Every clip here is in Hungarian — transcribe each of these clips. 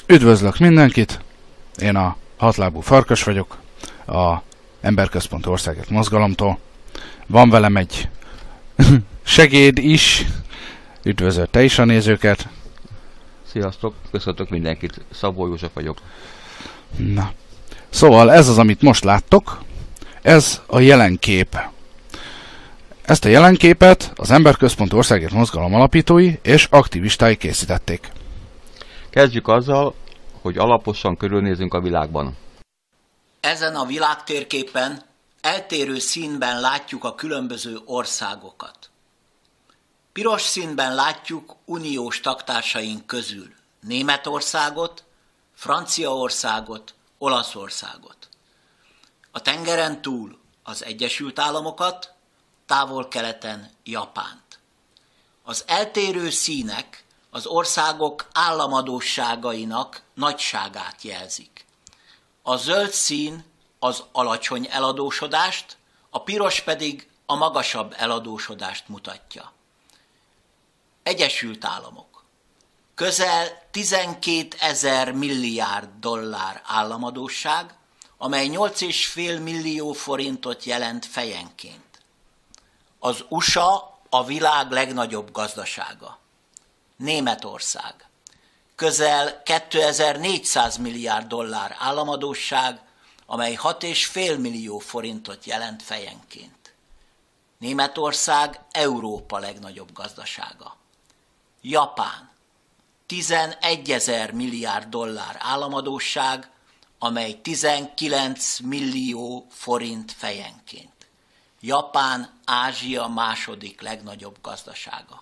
Üdvözlök mindenkit! Én a hatlábú farkas vagyok, a Emberközpontú Országért Mozgalomtól. Van velem egy segéd is. Üdvözöl te is a nézőket! Sziasztok! Köszöntök mindenkit! Szabó József vagyok. Na, szóval ez az, amit most láttok, ez a jelenkép. Ezt a jelenképet az Emberközpontú Országért Mozgalom alapítói és aktivistái készítették. Kezdjük azzal, hogy alaposan körülnézünk a világban. Ezen a világtérképen eltérő színben látjuk a különböző országokat. Piros színben látjuk uniós tagtársaink közül Németországot, Franciaországot, Olaszországot. A tengeren túl az Egyesült Államokat, távol-keleten Japánt. Az eltérő színek az országok államadósságainak nagyságát jelzik. A zöld szín az alacsony eladósodást, a piros pedig a magasabb eladósodást mutatja. Egyesült Államok. Közel 12 000 milliárd dollár államadósság, amely 8,5 millió forintot jelent fejenként. Az USA a világ legnagyobb gazdasága. Németország. Közel 2400 milliárd dollár államadósság, amely 6,5 millió forintot jelent fejenként. Németország Európa legnagyobb gazdasága. Japán. 11 000 milliárd dollár államadósság, amely 19 millió forint fejenként. Japán Ázsia második legnagyobb gazdasága.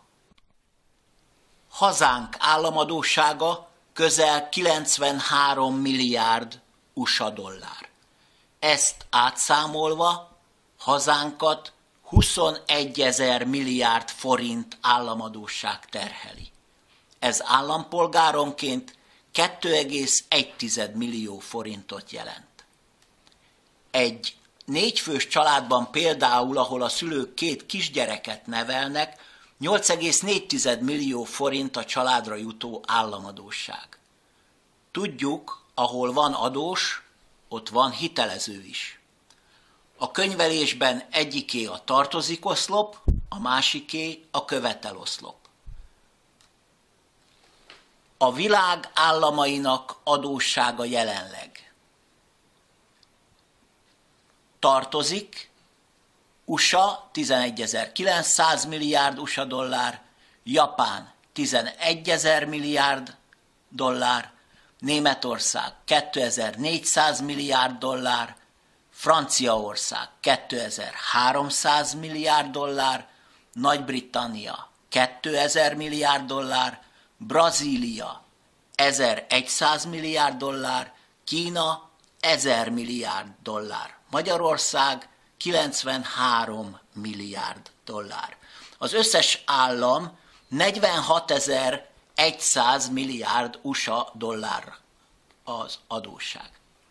Hazánk államadóssága közel 93 milliárd USA dollár. Ezt átszámolva hazánkat 21 000 milliárd forint államadósság terheli. Ez állampolgáronként 2,1 millió forintot jelent. Egy 4 fős családban például, ahol a szülők 2 kisgyereket nevelnek, 8,4 millió forint a családra jutó államadósság. Tudjuk, ahol van adós, ott van hitelező is. A könyvelésben egyiké a tartozikoszlop, a másiké a követeloszlop. A világ államainak adóssága jelenleg. Tartozik USA 11.900 milliárd USA dollár, Japán 11 000 milliárd dollár, Németország 2400 milliárd dollár, Franciaország 2300 milliárd dollár, Nagy-Britannia 2000 milliárd dollár, Brazília 1100 milliárd dollár, Kína 1000 milliárd dollár, Magyarország 93 milliárd dollár. Az összes állam 46.100 milliárd USA dollár az adósság.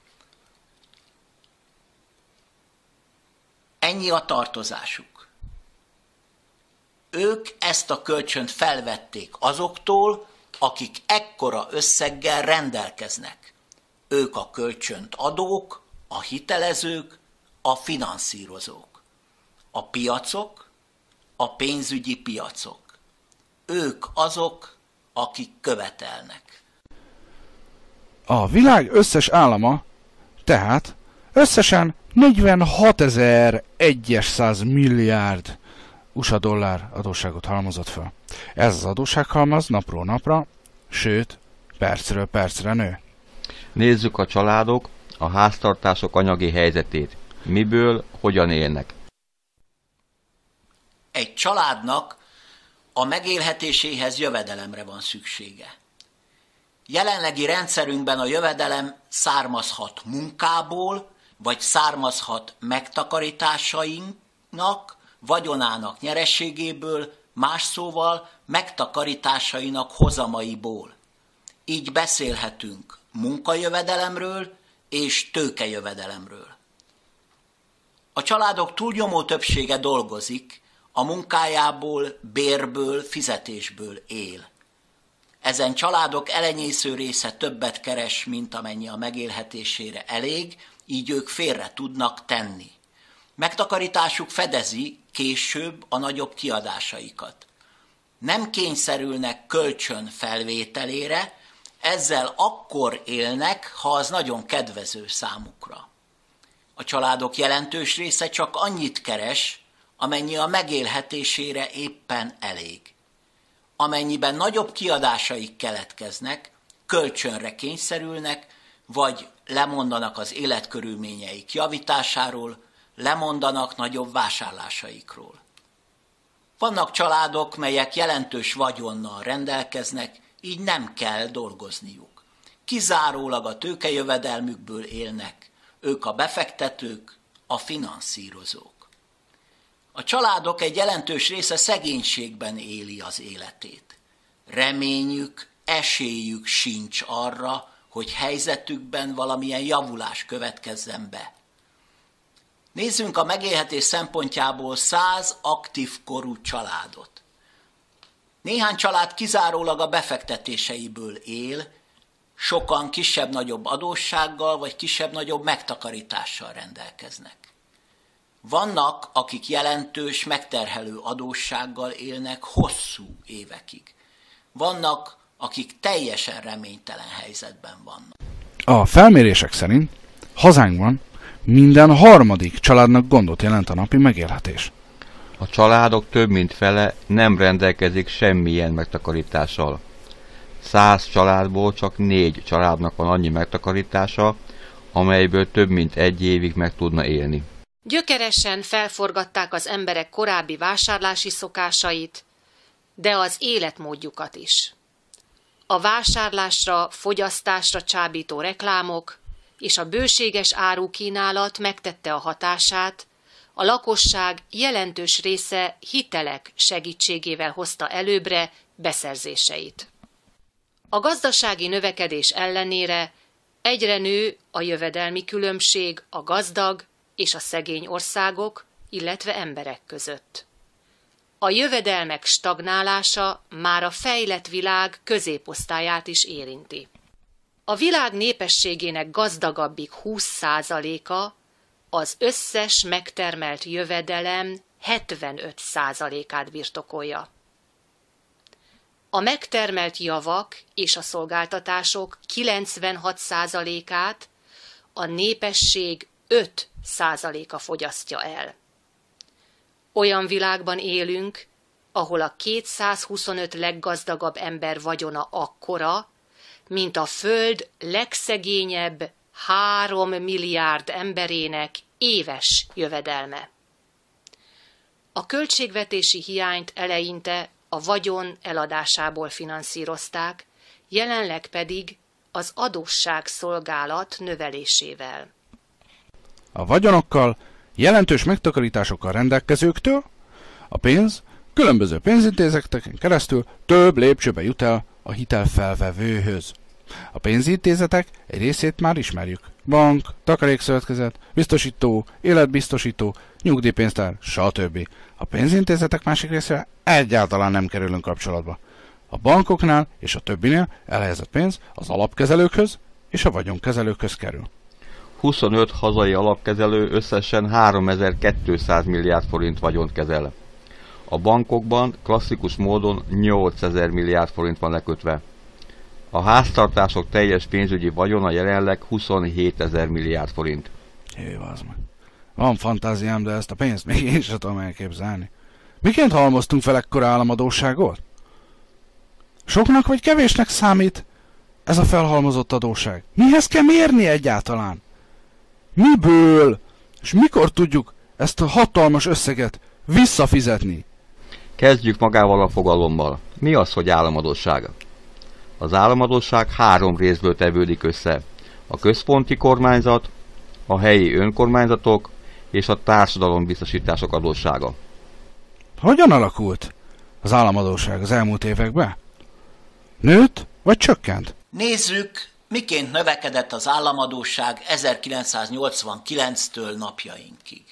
Ennyi a tartozásuk. Ők ezt a kölcsönt felvették azoktól, akik ekkora összeggel rendelkeznek. Ők a kölcsönt adók, a hitelezők, a finanszírozók, a piacok, a pénzügyi piacok. Ők azok, akik követelnek. A világ összes állama tehát összesen 46.100 milliárd USA dollár adósságot halmozott fel. Ez az adóssághalmaz napról napra, sőt, percről percre nő. Nézzük a családok, a háztartások anyagi helyzetét. Miből, hogyan élnek? Egy családnak a megélhetéséhez jövedelemre van szüksége. Jelenlegi rendszerünkben a jövedelem származhat munkából, vagy származhat megtakarításainknak, vagyonának nyereségéből, más szóval megtakarításainak hozamaiból. Így beszélhetünk munkajövedelemről és tőkejövedelemről. A családok túlnyomó többsége dolgozik, a munkájából, bérből, fizetésből él. Ezen családok elenyésző része többet keres, mint amennyi a megélhetésére elég, így ők félre tudnak tenni. Megtakarításuk fedezi később a nagyobb kiadásaikat. Nem kényszerülnek kölcsön felvételére, ezzel akkor élnek, ha az nagyon kedvező számukra. A családok jelentős része csak annyit keres, amennyi a megélhetésére éppen elég. Amennyiben nagyobb kiadásaik keletkeznek, kölcsönre kényszerülnek, vagy lemondanak az életkörülményeik javításáról, lemondanak nagyobb vásárlásaikról. Vannak családok, melyek jelentős vagyonnal rendelkeznek, így nem kell dolgozniuk. Kizárólag a tőkejövedelmükből élnek, ők a befektetők, a finanszírozók. A családok egy jelentős része szegénységben éli az életét. Reményük, esélyük sincs arra, hogy helyzetükben valamilyen javulás következzen be. Nézzünk a megélhetés szempontjából 100 aktív korú családot. Néhány család kizárólag a befektetéseiből él, sokan kisebb-nagyobb adóssággal vagy kisebb-nagyobb megtakarítással rendelkeznek. Vannak, akik jelentős, megterhelő adóssággal élnek hosszú évekig. Vannak, akik teljesen reménytelen helyzetben vannak. A felmérések szerint hazánkban minden harmadik családnak gondot jelent a napi megélhetés. A családok több mint fele nem rendelkezik semmilyen megtakarítással. 100 családból csak 4 családnak van annyi megtakarítása, amelyből több mint 1 évig meg tudna élni. Gyökeresen felforgatták az emberek korábbi vásárlási szokásait, de az életmódjukat is. A vásárlásra, fogyasztásra csábító reklámok és a bőséges árukínálat megtette a hatását, a lakosság jelentős része hitelek segítségével hozta előbbre beszerzéseit. A gazdasági növekedés ellenére egyre nő a jövedelmi különbség a gazdag és a szegény országok, illetve emberek között. A jövedelmek stagnálása már a fejlett világ középosztályát is érinti. A világ népességének gazdagabbik 20%-a az összes megtermelt jövedelem 75%-át birtokolja. A megtermelt javak és a szolgáltatások 96%-át a népesség 5%-a fogyasztja el. Olyan világban élünk, ahol a 225 leggazdagabb ember vagyona akkora, mint a Föld legszegényebb 3 milliárd emberének éves jövedelme. A költségvetési hiányt eleinte a vagyon eladásából finanszírozták, jelenleg pedig az adósságszolgálat növelésével. A vagyonokkal, jelentős megtakarításokkal rendelkezőktől a pénz különböző pénzintézeteken keresztül több lépcsőbe jut el a hitelfelvevőhöz. A pénzintézetek egy részét már ismerjük. Bank, takarékszövetkezet, biztosító, életbiztosító, nyugdíjpénztár, stb. A pénzintézetek másik részére egyáltalán nem kerülünk kapcsolatba. A bankoknál és a többinél elhelyezett pénz az alapkezelőkhöz és a vagyonkezelőkhöz kerül. 25 hazai alapkezelő összesen 3200 milliárd forint vagyont kezel. A bankokban klasszikus módon 8000 milliárd forint van lekötve. A háztartások teljes pénzügyi vagyona jelenleg 27 000 milliárd forint. Jé, vázd meg. Van fantáziám, de ezt a pénzt még én sem tudom elképzelni. Miként halmoztunk fel ekkora államadósságot? Soknak vagy kevésnek számít ez a felhalmozott adósság? Mihez kell mérni egyáltalán? Miből? És mikor tudjuk ezt a hatalmas összeget visszafizetni? Kezdjük magával a fogalommal. Mi az, hogy államadósság? Az államadósság 3 részből tevődik össze. A központi kormányzat, a helyi önkormányzatok és a társadalombiztosítások adóssága. Hogyan alakult az államadósság az elmúlt években? Nőtt vagy csökkent? Nézzük, miként növekedett az államadósság 1989-től napjainkig.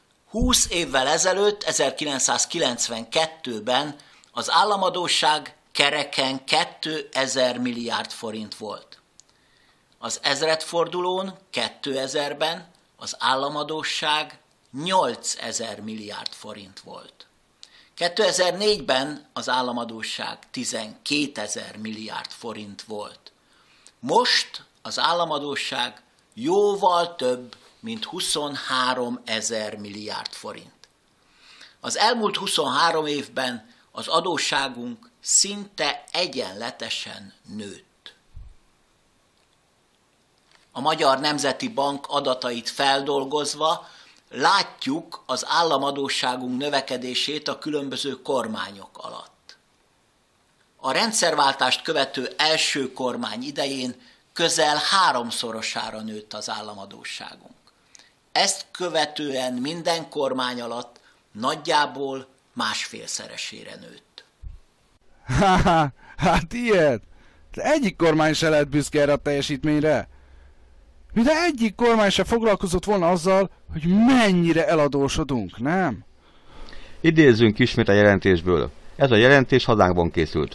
20 évvel ezelőtt, 1992-ben az államadósság kereken 2000 milliárd forint volt. Az ezredfordulón 2000-ben az államadósság 8000 milliárd forint volt. 2004-ben az államadósság 12 000 milliárd forint volt. Most az államadósság jóval több, mint 23 000 milliárd forint. Az elmúlt 23 évben az adósságunk szinte egyenletesen nőtt. A Magyar Nemzeti Bank adatait feldolgozva látjuk az államadósságunk növekedését a különböző kormányok alatt. A rendszerváltást követő első kormány idején közel 3-szorosára nőtt az államadósságunk. Ezt követően minden kormány alatt nagyjából 1,5-szeresére nőtt. Hát ilyet! Egyik kormány se lehet büszke erre a teljesítményre. Mintha egyik kormány se foglalkozott volna azzal, hogy mennyire eladósodunk, nem? Idézzünk ismét a jelentésből. Ez a jelentés hazánkban készült.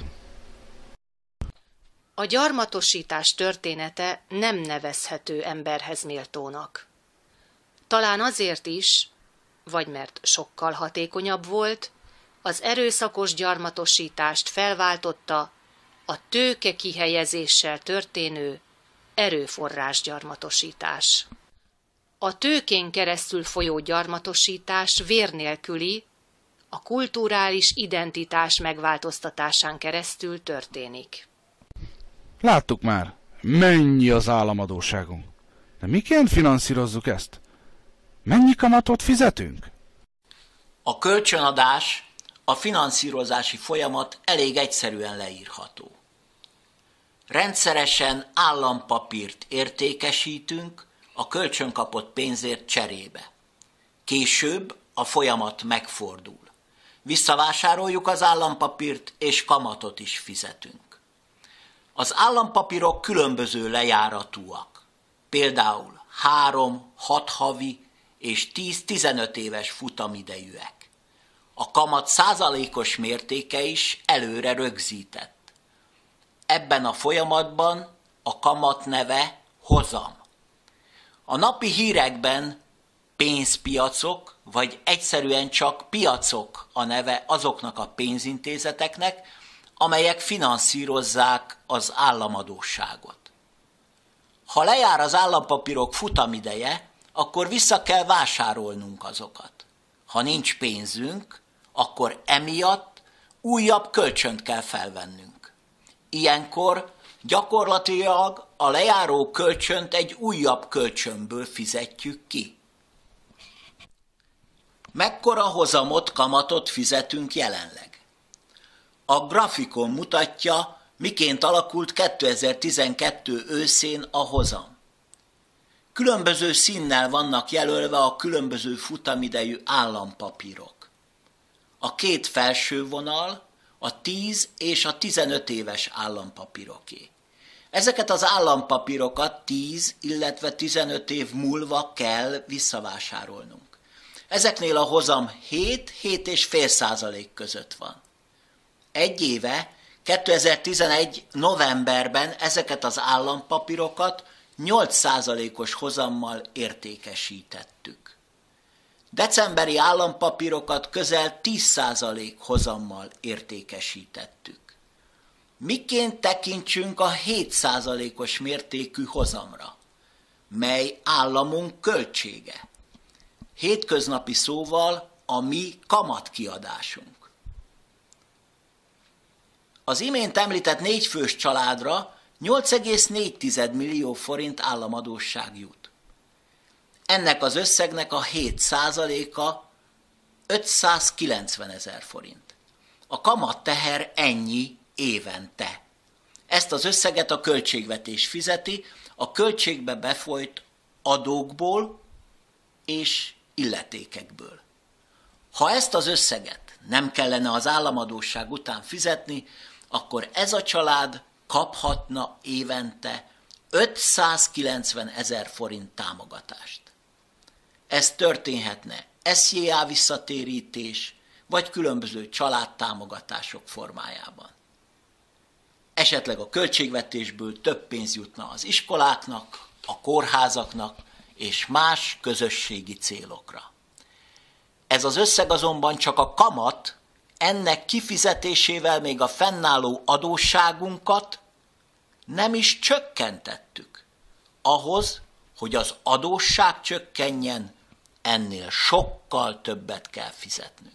A gyarmatosítás története nem nevezhető emberhez méltónak. Talán azért is, vagy mert sokkal hatékonyabb volt, az erőszakos gyarmatosítást felváltotta a tőke kihelyezéssel történő erőforrás gyarmatosítás. A tőkén keresztül folyó gyarmatosítás vér nélküli, a kulturális identitás megváltoztatásán keresztül történik. Láttuk már, mennyi az államadósságunk. De miként finanszírozzuk ezt? Mennyi kamatot fizetünk? A kölcsönadás, a finanszírozási folyamat elég egyszerűen leírható. Rendszeresen állampapírt értékesítünk a kölcsönkapott pénzért cserébe. Később a folyamat megfordul. Visszavásároljuk az állampapírt, és kamatot is fizetünk. Az állampapírok különböző lejáratúak. Például 3-6 havi és 10-15 éves futamidejűek. A kamat százalékos mértéke is előre rögzített. Ebben a folyamatban a kamat neve hozam. A napi hírekben pénzpiacok, vagy egyszerűen csak piacok a neve azoknak a pénzintézeteknek, amelyek finanszírozzák az államadósságot. Ha lejár az állampapírok futamideje, akkor vissza kell vásárolnunk azokat. Ha nincs pénzünk, akkor emiatt újabb kölcsönt kell felvennünk. Ilyenkor gyakorlatilag a lejáró kölcsönt egy újabb kölcsönből fizetjük ki. Mekkora hozamot, kamatot fizetünk jelenleg? A grafikon mutatja, miként alakult 2012 őszén a hozam. Különböző színnel vannak jelölve a különböző futamidejű állampapírok. A két felső vonal a 10 és a 15 éves állampapíroké. Ezeket az állampapírokat 10, illetve 15 év múlva kell visszavásárolnunk. Ezeknél a hozam 7-7,5% között van. Egy éve, 2011. novemberben ezeket az állampapírokat 8%-os hozammal értékesítettük. Decemberi állampapírokat közel 10% hozammal értékesítettük. Miként tekintsünk a 7%-os mértékű hozamra, mely államunk költsége? Hétköznapi szóval a mi kamatkiadásunk. Az imént említett 4 fős családra 8,4 millió forint államadósság jut. Ennek az összegnek a 7%-a 590 000 forint. A kamatteher ennyi évente. Ezt az összeget a költségvetés fizeti a költségbe befolyt adókból és illetékekből. Ha ezt az összeget nem kellene az államadósság után fizetni, akkor ez a család kaphatna évente 590 000 forint támogatást. Ez történhetne SZJA visszatérítés, vagy különböző családtámogatások formájában. esetleg a költségvetésből több pénz jutna az iskoláknak, a kórházaknak és más közösségi célokra. Ez az összeg azonban csak a kamat, ennek kifizetésével még a fennálló adósságunkat nem is csökkentettük. Ahhoz, hogy az adósság csökkenjen, ennél sokkal többet kell fizetnünk.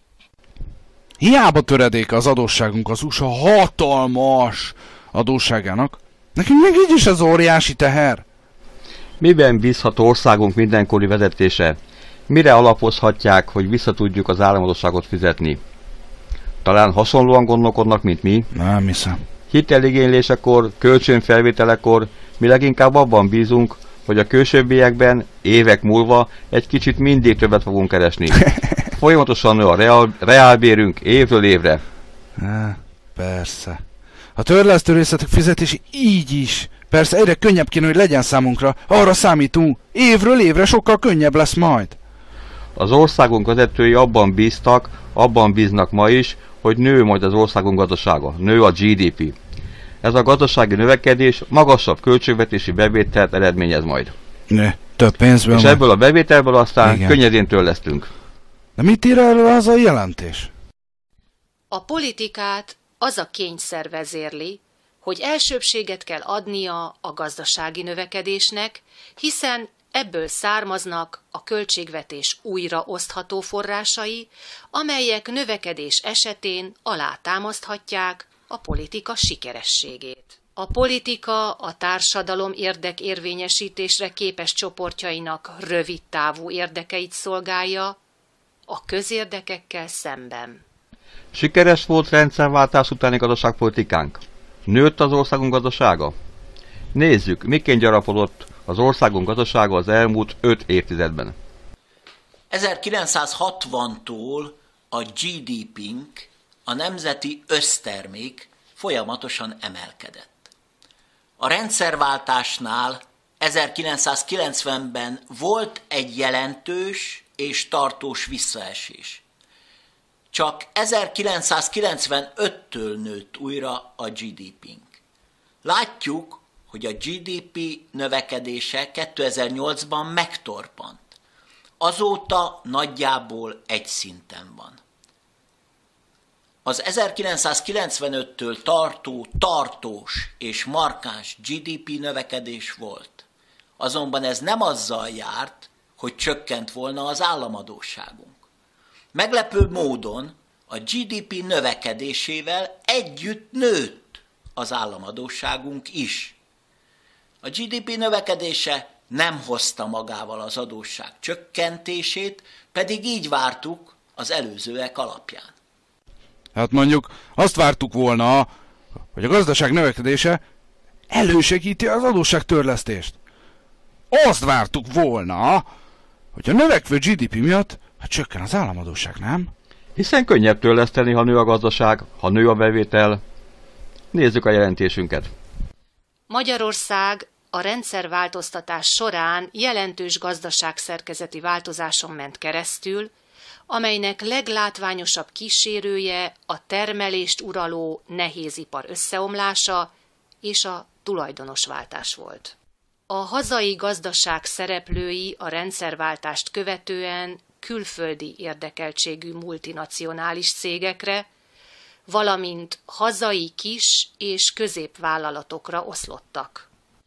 Hiába töredéke az adósságunk az USA hatalmas adósságának, nekünk még így is az óriási teher. Miben bízhat országunk mindenkori vezetése? Mire alapozhatják, hogy visszatudjuk az államadósságot fizetni? Talán hasonlóan gondolkodnak, mint mi? Nem hiszem. Hiteligénylésekor, kölcsönfelvételekor mi leginkább abban bízunk, hogy a későbbiekben, évek múlva egy kicsit mindig többet fogunk keresni. Folyamatosan nő a reálbérünk évről évre. Persze. A törlesztő részletek fizetési így is. Persze egyre könnyebb kéne, hogy legyen számunkra. Arra számítunk. Évről évre sokkal könnyebb lesz majd. Az országunk vezetői abban bíztak, abban bíznak ma is, hogy nő majd az országunk gazdasága. Nő a GDP. Ez a gazdasági növekedés magasabb költségvetési bevételt eredményez majd. Több pénzből. És ebből a bevételből aztán igen, könnyedén törlesztünk. De mit ír erről az a jelentés? A politikát az a kényszer vezérli, hogy elsőbbséget kell adnia a gazdasági növekedésnek, hiszen ebből származnak a költségvetés újraosztható forrásai, amelyek növekedés esetén alátámaszthatják a politika sikerességét. A politika a társadalom érdekérvényesítésre képes csoportjainak rövidtávú érdekeit szolgálja, a közérdekekkel szemben. Sikeres volt rendszerváltás utáni gazdaságpolitikánk? Nőtt az országunk gazdasága? Nézzük, miként gyarapodott az országunk gazdasága az elmúlt 5 évtizedben. 1960-tól a GDP-nk, a nemzeti össztermék folyamatosan emelkedett. A rendszerváltásnál 1990-ben volt egy jelentős és tartós visszaesés. Csak 1995-től nőtt újra a GDP-nk. Látjuk, hogy a GDP növekedése 2008-ban megtorpant. Azóta nagyjából egy szinten van. Az 1995-től tartó tartós és markáns GDP növekedés volt. Azonban ez nem azzal járt, hogy csökkent volna az államadósságunk. Meglepő módon a GDP növekedésével együtt nőtt az államadósságunk is. A GDP növekedése nem hozta magával az adósság csökkentését, pedig így vártuk az előzőek alapján. Hát mondjuk azt vártuk volna, hogy a gazdaság növekedése elősegíti az adósságtörlesztést. Azt vártuk volna, hogy a növekvő GDP miatt csökken az államadósság, nem? Hiszen könnyebb törleszteni, ha nő a gazdaság, ha nő a bevétel. Nézzük a jelentésünket. Magyarország a rendszerváltoztatás során jelentős gazdaságszerkezeti változáson ment keresztül, amelynek leglátványosabb kísérője a termelést uraló nehézipar összeomlása és a tulajdonosváltás volt. A hazai gazdaság szereplői a rendszerváltást követően külföldi érdekeltségű multinacionális cégekre, valamint hazai kis- és középvállalatokra oszlottak.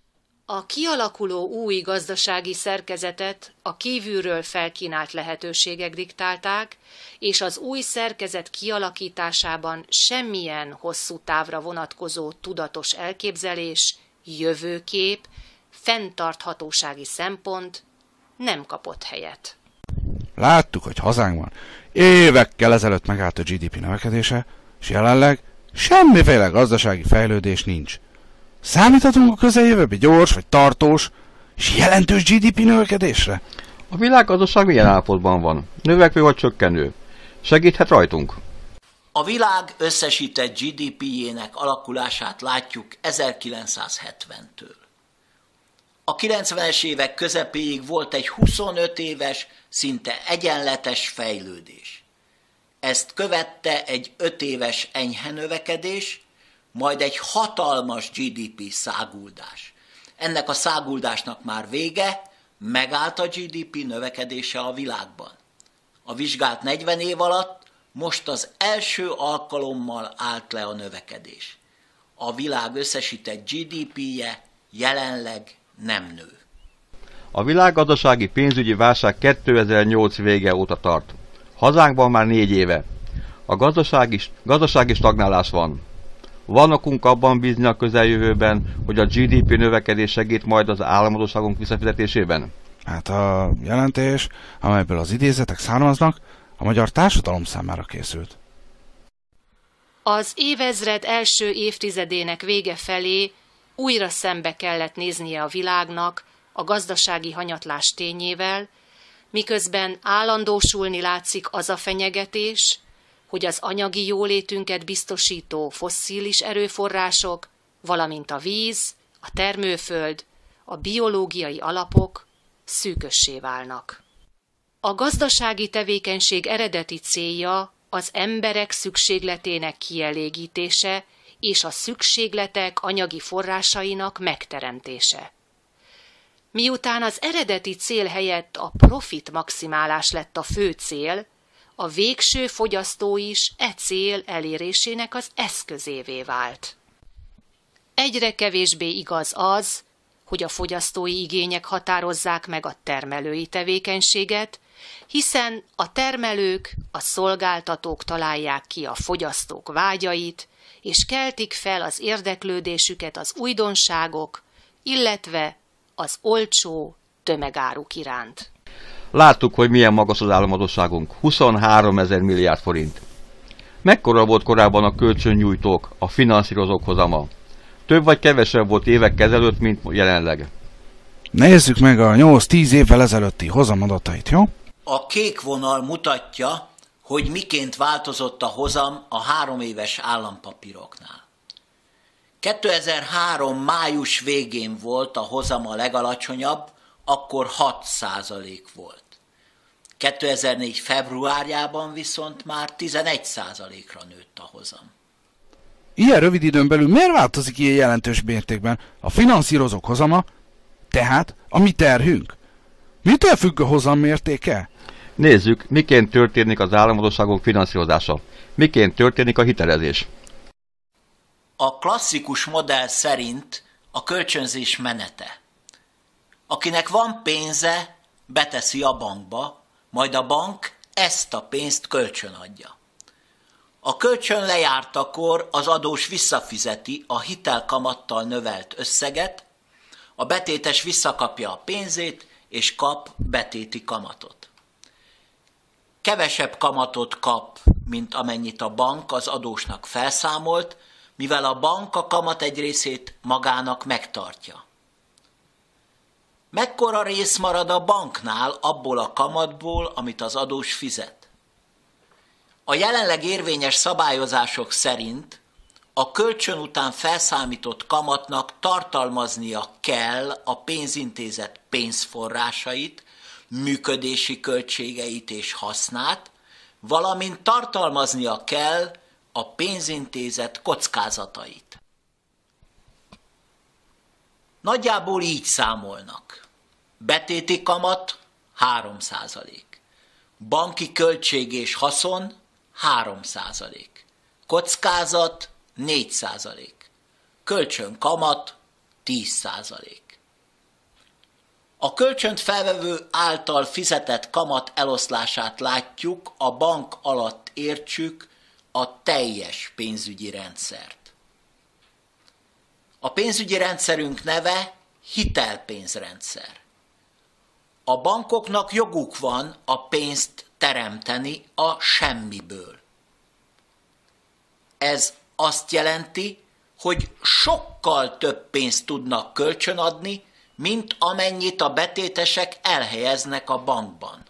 A kialakuló új gazdasági szerkezetet a kívülről felkínált lehetőségek diktálták, és az új szerkezet kialakításában semmilyen hosszú távra vonatkozó tudatos elképzelés, jövőkép, fenntarthatósági szempont nem kapott helyet. Láttuk, hogy hazánkban évekkel ezelőtt megállt a GDP növekedése, és jelenleg semmiféle gazdasági fejlődés nincs. Számíthatunk a közeljövőben gyors vagy tartós és jelentős GDP növekedésre? A világgazdaság milyen állapotban van? Növekvő vagy csökkenő? Segíthet rajtunk? A világ összesített GDP-jének alakulását látjuk 1970-től. A 90-es évek közepéig volt egy 25 éves, szinte egyenletes fejlődés. Ezt követte egy 5 éves enyhe növekedés, majd egy hatalmas GDP száguldás. Ennek a száguldásnak már vége, megállt a GDP növekedése a világban. A vizsgált 40 év alatt most az első alkalommal állt le a növekedés. A világ összesített GDP-je jelenleg nem nő. A világgazdasági pénzügyi válság 2008 vége óta tart. Hazánkban már 4 éve. A gazdasági stagnálás van. Van okunk abban bízni a közeljövőben, hogy a GDP növekedés segít majd az államadósságunk visszafizetésében? Hát a jelentés, amelyből az idézetek származnak, a magyar társadalom számára készült. Az évezred első évtizedének vége felé újra szembe kellett néznie a világnak a gazdasági hanyatlás tényével, miközben állandósulni látszik az a fenyegetés, hogy az anyagi jólétünket biztosító fosszilis erőforrások, valamint a víz, a termőföld, a biológiai alapok szűkössé válnak. A gazdasági tevékenység eredeti célja az emberek szükségletének kielégítése és a szükségletek anyagi forrásainak megteremtése. Miután az eredeti cél helyett a profit maximálás lett a fő cél, a végső fogyasztó is e cél elérésének az eszközévé vált. Egyre kevésbé igaz az, hogy a fogyasztói igények határozzák meg a termelői tevékenységet, hiszen a termelők, a szolgáltatók találják ki a fogyasztók vágyait, és keltik fel az érdeklődésüket az újdonságok, illetve az olcsó tömegáruk iránt. Láttuk, hogy milyen magas az államadósságunk, 23 000 milliárd forint. Mekkora volt korábban a kölcsönnyújtók, a finanszírozók hozama? Több vagy kevesebb volt évekkel ezelőtt, mint jelenleg? Nézzük meg a 8-10 évvel ezelőtti hozamadatait, jó? A kék vonal mutatja, hogy miként változott a hozam a 3 éves állampapíroknál. 2003. május végén volt a hozam a legalacsonyabb, akkor 6% volt. 2004. februárjában viszont már 11%-ra nőtt a hozam. Ilyen rövid időn belül miért változik ilyen jelentős mértékben a finanszírozók hozama, tehát a mi terhünk? Mitől függ a hozam mértéke? Nézzük, miként történik az államadósságok finanszírozása. Miként történik a hitelezés. A klasszikus modell szerint a kölcsönzés menete. Akinek van pénze, beteszi a bankba, majd a bank ezt a pénzt kölcsönadja. A kölcsön lejártakor az adós visszafizeti a hitelkamattal növelt összeget, a betétes visszakapja a pénzét és kap betéti kamatot. Kevesebb kamatot kap, mint amennyit a bank az adósnak felszámolt, mivel a bank a kamat egy részét magának megtartja. Mekkora rész marad a banknál abból a kamatból, amit az adós fizet? A jelenleg érvényes szabályozások szerint a kölcsön után felszámított kamatnak tartalmaznia kell a pénzintézet pénzforrásait, működési költségeit és hasznát, valamint tartalmaznia kell a pénzintézet kockázatait. Nagyjából így számolnak. Betéti kamat 3%, banki költség és haszon 3%, kockázat 4%, kölcsön kamat 10%. A kölcsönt felvevő által fizetett kamat eloszlását látjuk, a bank alatt értsük a teljes pénzügyi rendszert. A pénzügyi rendszerünk neve hitelpénzrendszer. A bankoknak joguk van a pénzt teremteni a semmiből. Ez azt jelenti, hogy sokkal több pénzt tudnak kölcsönadni, mint amennyit a betétesek elhelyeznek a bankban.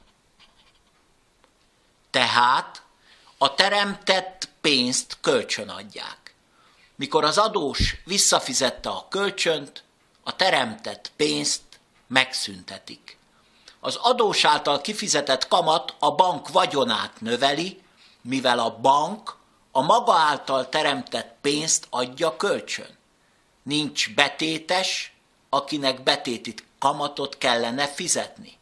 Tehát a teremtett pénzt kölcsönadják. Mikor az adós visszafizette a kölcsönt, a teremtett pénzt megszüntetik. Az adós által kifizetett kamat a bank vagyonát növeli, mivel a bank a maga által teremtett pénzt adja kölcsön. Nincs betétes, akinek betéti kamatot kellene fizetni.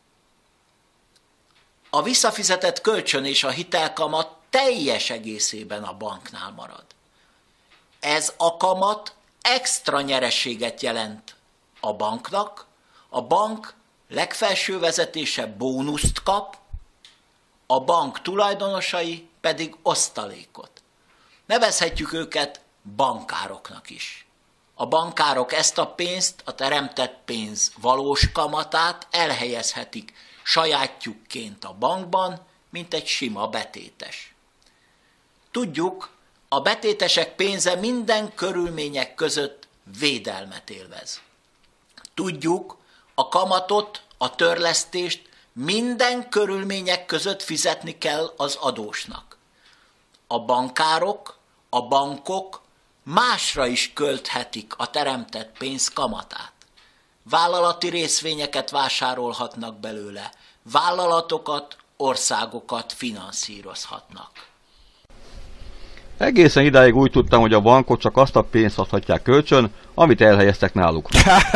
A visszafizetett kölcsön és a hitelkamat teljes egészében a banknál marad. Ez a kamat extra nyereséget jelent a banknak, a bank legfelső vezetése bónuszt kap, a bank tulajdonosai pedig osztalékot. Nevezhetjük őket bankároknak is. A bankárok ezt a pénzt, a teremtett pénz valós kamatát elhelyezhetik sajátjukként a bankban, mint egy sima betétes. Tudjuk, a betétesek pénze minden körülmények között védelmet élvez. Tudjuk, a kamatot, a törlesztést minden körülmények között fizetni kell az adósnak. A bankárok, a bankok másra is költhetik a teremtett pénz kamatát. Vállalati részvényeket vásárolhatnak belőle, vállalatokat, országokat finanszírozhatnak. Egészen idáig úgy tudtam, hogy a bankok csak azt a pénzt adhatják kölcsön, amit elhelyeztek náluk.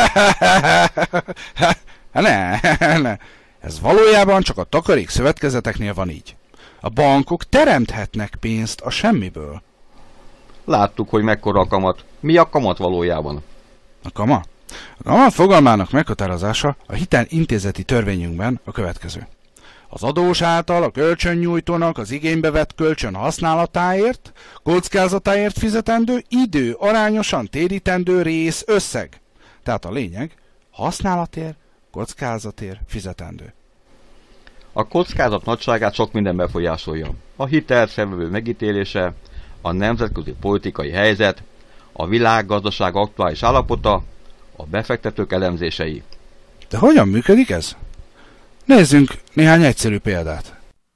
Ne. Ez valójában csak a takarék szövetkezeteknél van így. A bankok teremthetnek pénzt a semmiből. Láttuk, hogy mekkora a kamat. Mi a kamat valójában? A kamat? A kamat fogalmának meghatározása a hitelintézeti törvényünkben a következő. Az adós által a kölcsönnyújtónak az igénybe vett kölcsön használatáért, kockázatáért fizetendő, idő arányosan térítendő rész összeg. Tehát a lényeg, használatért, kockázatért fizetendő. A kockázat nagyságát sok minden befolyásolja. A hitelszerző megítélése, a nemzetközi politikai helyzet, a világgazdaság aktuális állapota, a befektetők elemzései. De hogyan működik ez? Nézzünk néhány egyszerű példát.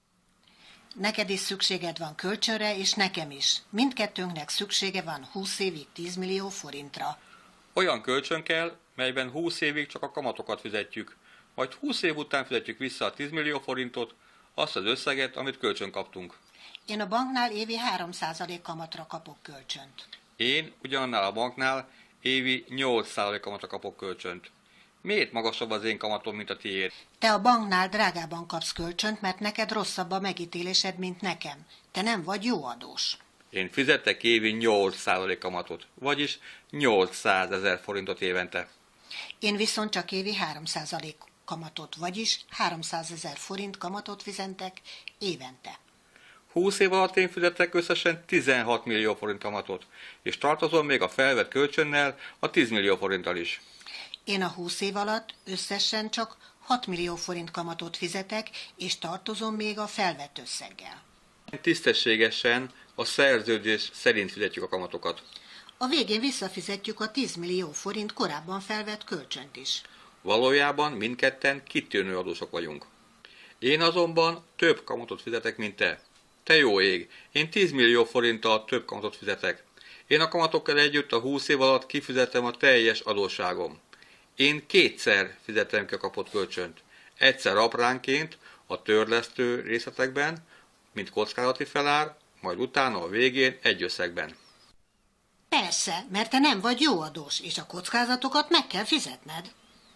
Neked is szükséged van kölcsönre, és nekem is. Mindkettőnknek szüksége van 20 évig 10 millió forintra. Olyan kölcsön kell, melyben 20 évig csak a kamatokat fizetjük, majd 20 év után fizetjük vissza a 10 millió forintot, azt az összeget, amit kölcsön kaptunk. Én a banknál évi 3% kamatra kapok kölcsönt. Én ugyanannál a banknál évi 8% kamatra kapok kölcsönt. Miért magasabb az én kamatom, mint a tiéd? Te a banknál drágában kapsz kölcsönt, mert neked rosszabb a megítélésed, mint nekem. Te nem vagy jó adós. Én fizetek évi 8% kamatot, vagyis 800 000 forintot évente. Én viszont csak évi 3% kamatot, vagyis 300 000 forint kamatot fizetek évente. 20 év alatt én fizetek összesen 16 millió forint kamatot, és tartozom még a felvett kölcsönnel, a 10 millió forinttal is. Én a 20 év alatt összesen csak 6 millió forint kamatot fizetek, és tartozom még a felvett összeggel. Tisztességesen a szerződés szerint fizetjük a kamatokat. A végén visszafizetjük a 10 millió forint korábban felvett kölcsönt is. Valójában mindketten kitűnő adósok vagyunk. Én azonban több kamatot fizetek, mint te. Te jó ég, én 10 millió forinttal több kamatot fizetek. Én a kamatokkal együtt a 20 év alatt kifizetem a teljes adósságom. Én kétszer fizetem ki a kapott kölcsönt. Egyszer apránként, a törlesztő részletekben, mint kockázati felár, majd utána a végén egy összegben. Persze, mert te nem vagy jó adós, és a kockázatokat meg kell fizetned.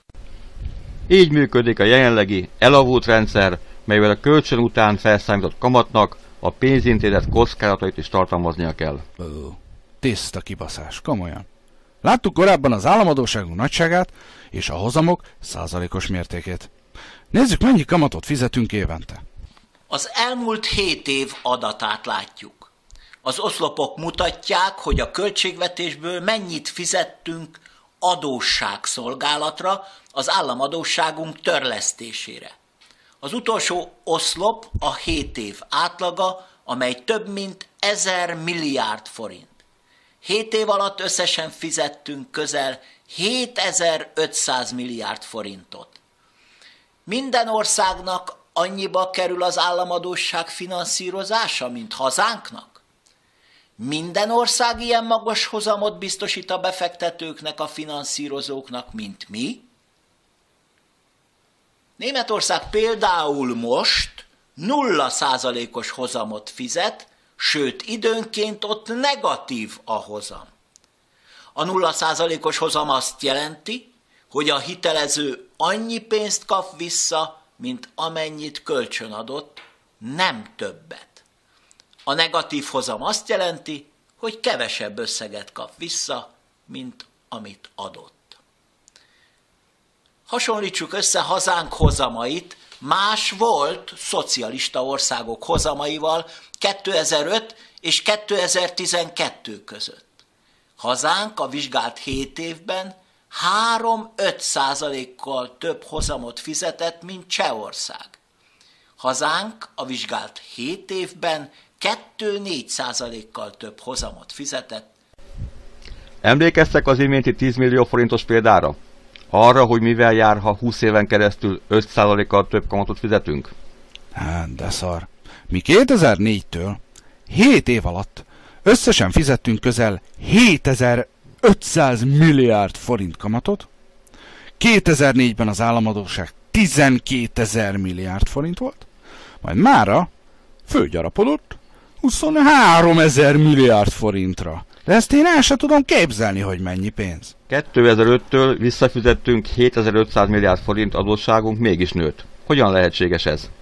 Így működik a jelenlegi elavult rendszer, melyvel a kölcsön után felszámított kamatnak a pénzintézet kockázatait is tartalmaznia kell. Tiszta kibaszás, komolyan. Láttuk korábban az államadósságunk nagyságát és a hozamok százalékos mértékét. Nézzük, mennyi kamatot fizetünk évente. Az elmúlt 7 év adatát látjuk. Az oszlopok mutatják, hogy a költségvetésből mennyit fizettünk adósságszolgálatra, az államadósságunk törlesztésére. Az utolsó oszlop a 7 év átlaga, amely több mint 1000 milliárd forint. 7 év alatt összesen fizettünk közel 7500 milliárd forintot. Minden országnak annyiba kerül az államadósság finanszírozása, mint hazánknak? Minden ország ilyen magas hozamot biztosít a befektetőknek, a finanszírozóknak, mint mi? Németország például most 0%-os hozamot fizet sőt időnként ott negatív a hozam. A 0%-os hozam azt jelenti, hogy a hitelező annyi pénzt kap vissza, mint amennyit kölcsönadott, nem többet. A negatív hozam azt jelenti, hogy kevesebb összeget kap vissza, mint amit adott. Hasonlítsuk össze hazánk hozamait más volt szocialista országok hozamaival 2005 és 2012 között. Hazánk a vizsgált 7 évben 3-5%-kal több hozamot fizetett, mint Csehország. Hazánk a vizsgált 7 évben 2-4%-kal több hozamot fizetett. Emlékeztek az iménti 10 millió forintos példára? Arra, hogy mivel jár, ha 20 éven keresztül 5%-kal több kamatot fizetünk? Hát, de szar. Mi 2004-től 7 év alatt összesen fizettünk közel 7500 milliárd forint kamatot, 2004-ben az államadósság 12 000 milliárd forint volt, majd mára fölgyarapodott 23 000 milliárd forintra. De ezt én el sem tudom képzelni, hogy mennyi pénz. 2005-től visszafizettünk 7500 milliárd forint adósságunk mégis nőtt. Hogyan lehetséges ez?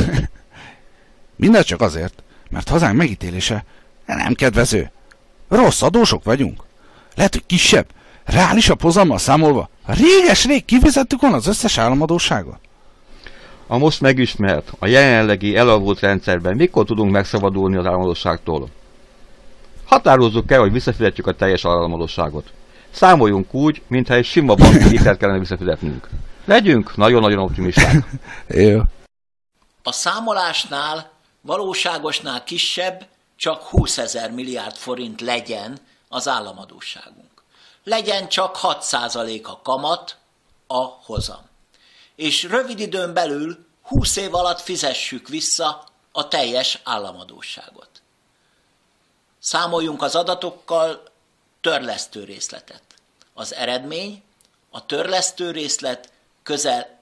Mindez csak azért, mert hazánk megítélése nem kedvező. Rossz adósok vagyunk. Lehet, hogy kisebb, reálisabb hozammal számolva réges-rég kifizettük volna az összes államadósságot. A most megismert, a jelenlegi elavult rendszerben mikor tudunk megszabadulni az államadósságtól? Határozzuk el, hogy visszafizetjük a teljes államadósságot. Számoljunk úgy, mintha egy sima banki hitelt kellene visszafizetnünk. Legyünk nagyon-nagyon optimisták. Jó. A számolásnál valóságosnál kisebb, csak 20 000 milliárd forint legyen az államadósságunk. Legyen csak 6% a kamat, a hozam. És rövid időn belül 20 év alatt fizessük vissza a teljes államadósságot. Számoljunk az adatokkal törlesztő részletet. Az eredmény, a törlesztő részlet közel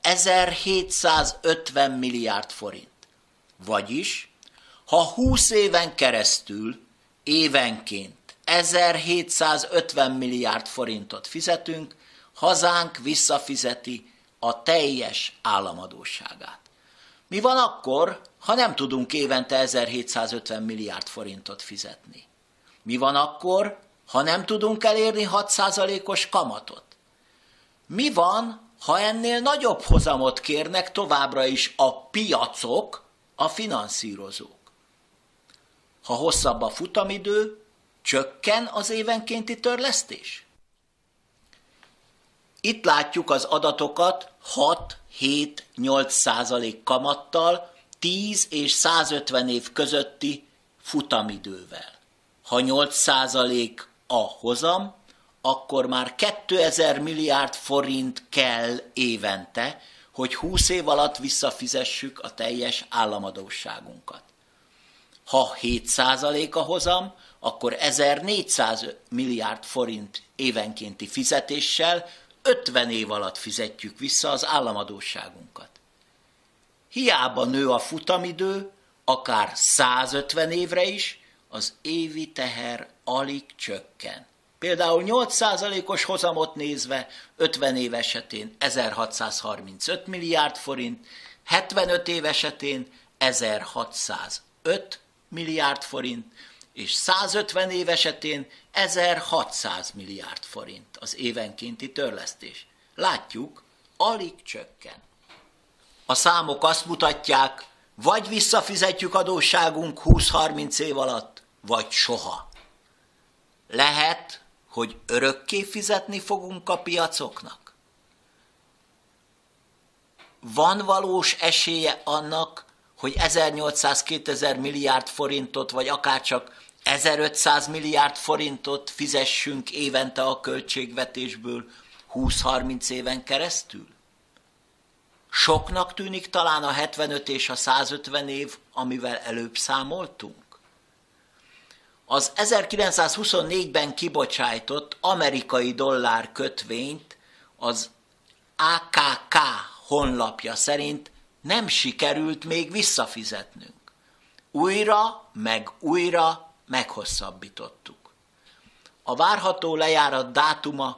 1750 milliárd forint. Vagyis, ha 20 éven keresztül évenként 1750 milliárd forintot fizetünk, hazánk visszafizeti a teljes államadósságát. Mi van akkor, ha nem tudunk évente 1750 milliárd forintot fizetni? Mi van akkor, ha nem tudunk elérni 6%-os kamatot? Mi van, ha ennél nagyobb hozamot kérnek továbbra is a piacok, a finanszírozók? Ha hosszabb a futamidő, csökken az évenkénti törlesztés? Itt látjuk az adatokat 6-7-8% kamattal, 10 és 150 év közötti futamidővel. Ha 8% a hozam, akkor már 2000 milliárd forint kell évente, hogy 20 év alatt visszafizessük a teljes államadósságunkat. Ha 7% a hozam, akkor 1400 milliárd forint évenkénti fizetéssel 50 év alatt fizetjük vissza az államadósságunkat. Hiába nő a futamidő, akár 150 évre is, az évi teher alig csökken. Például 8%-os hozamot nézve 50 év esetén 1635 milliárd forint, 75 év esetén 1605 milliárd forint, és 150 év esetén 1600 milliárd forint az évenkénti törlesztés. Látjuk, alig csökken. A számok azt mutatják, vagy visszafizetjük adósságunk 20-30 év alatt, vagy soha. Lehet, hogy örökké fizetni fogunk a piacoknak? Van valós esélye annak, hogy 1800-2000 milliárd forintot, vagy akárcsak 1500 milliárd forintot fizessünk évente a költségvetésből 20-30 éven keresztül? Soknak tűnik talán a 75 és a 150 év, amivel előbb számoltunk? Az 1924-ben kibocsájtott amerikai dollár kötvényt az AKK honlapja szerint nem sikerült még visszafizetnünk. Újra meg újra meghosszabbítottuk. A várható lejárat dátuma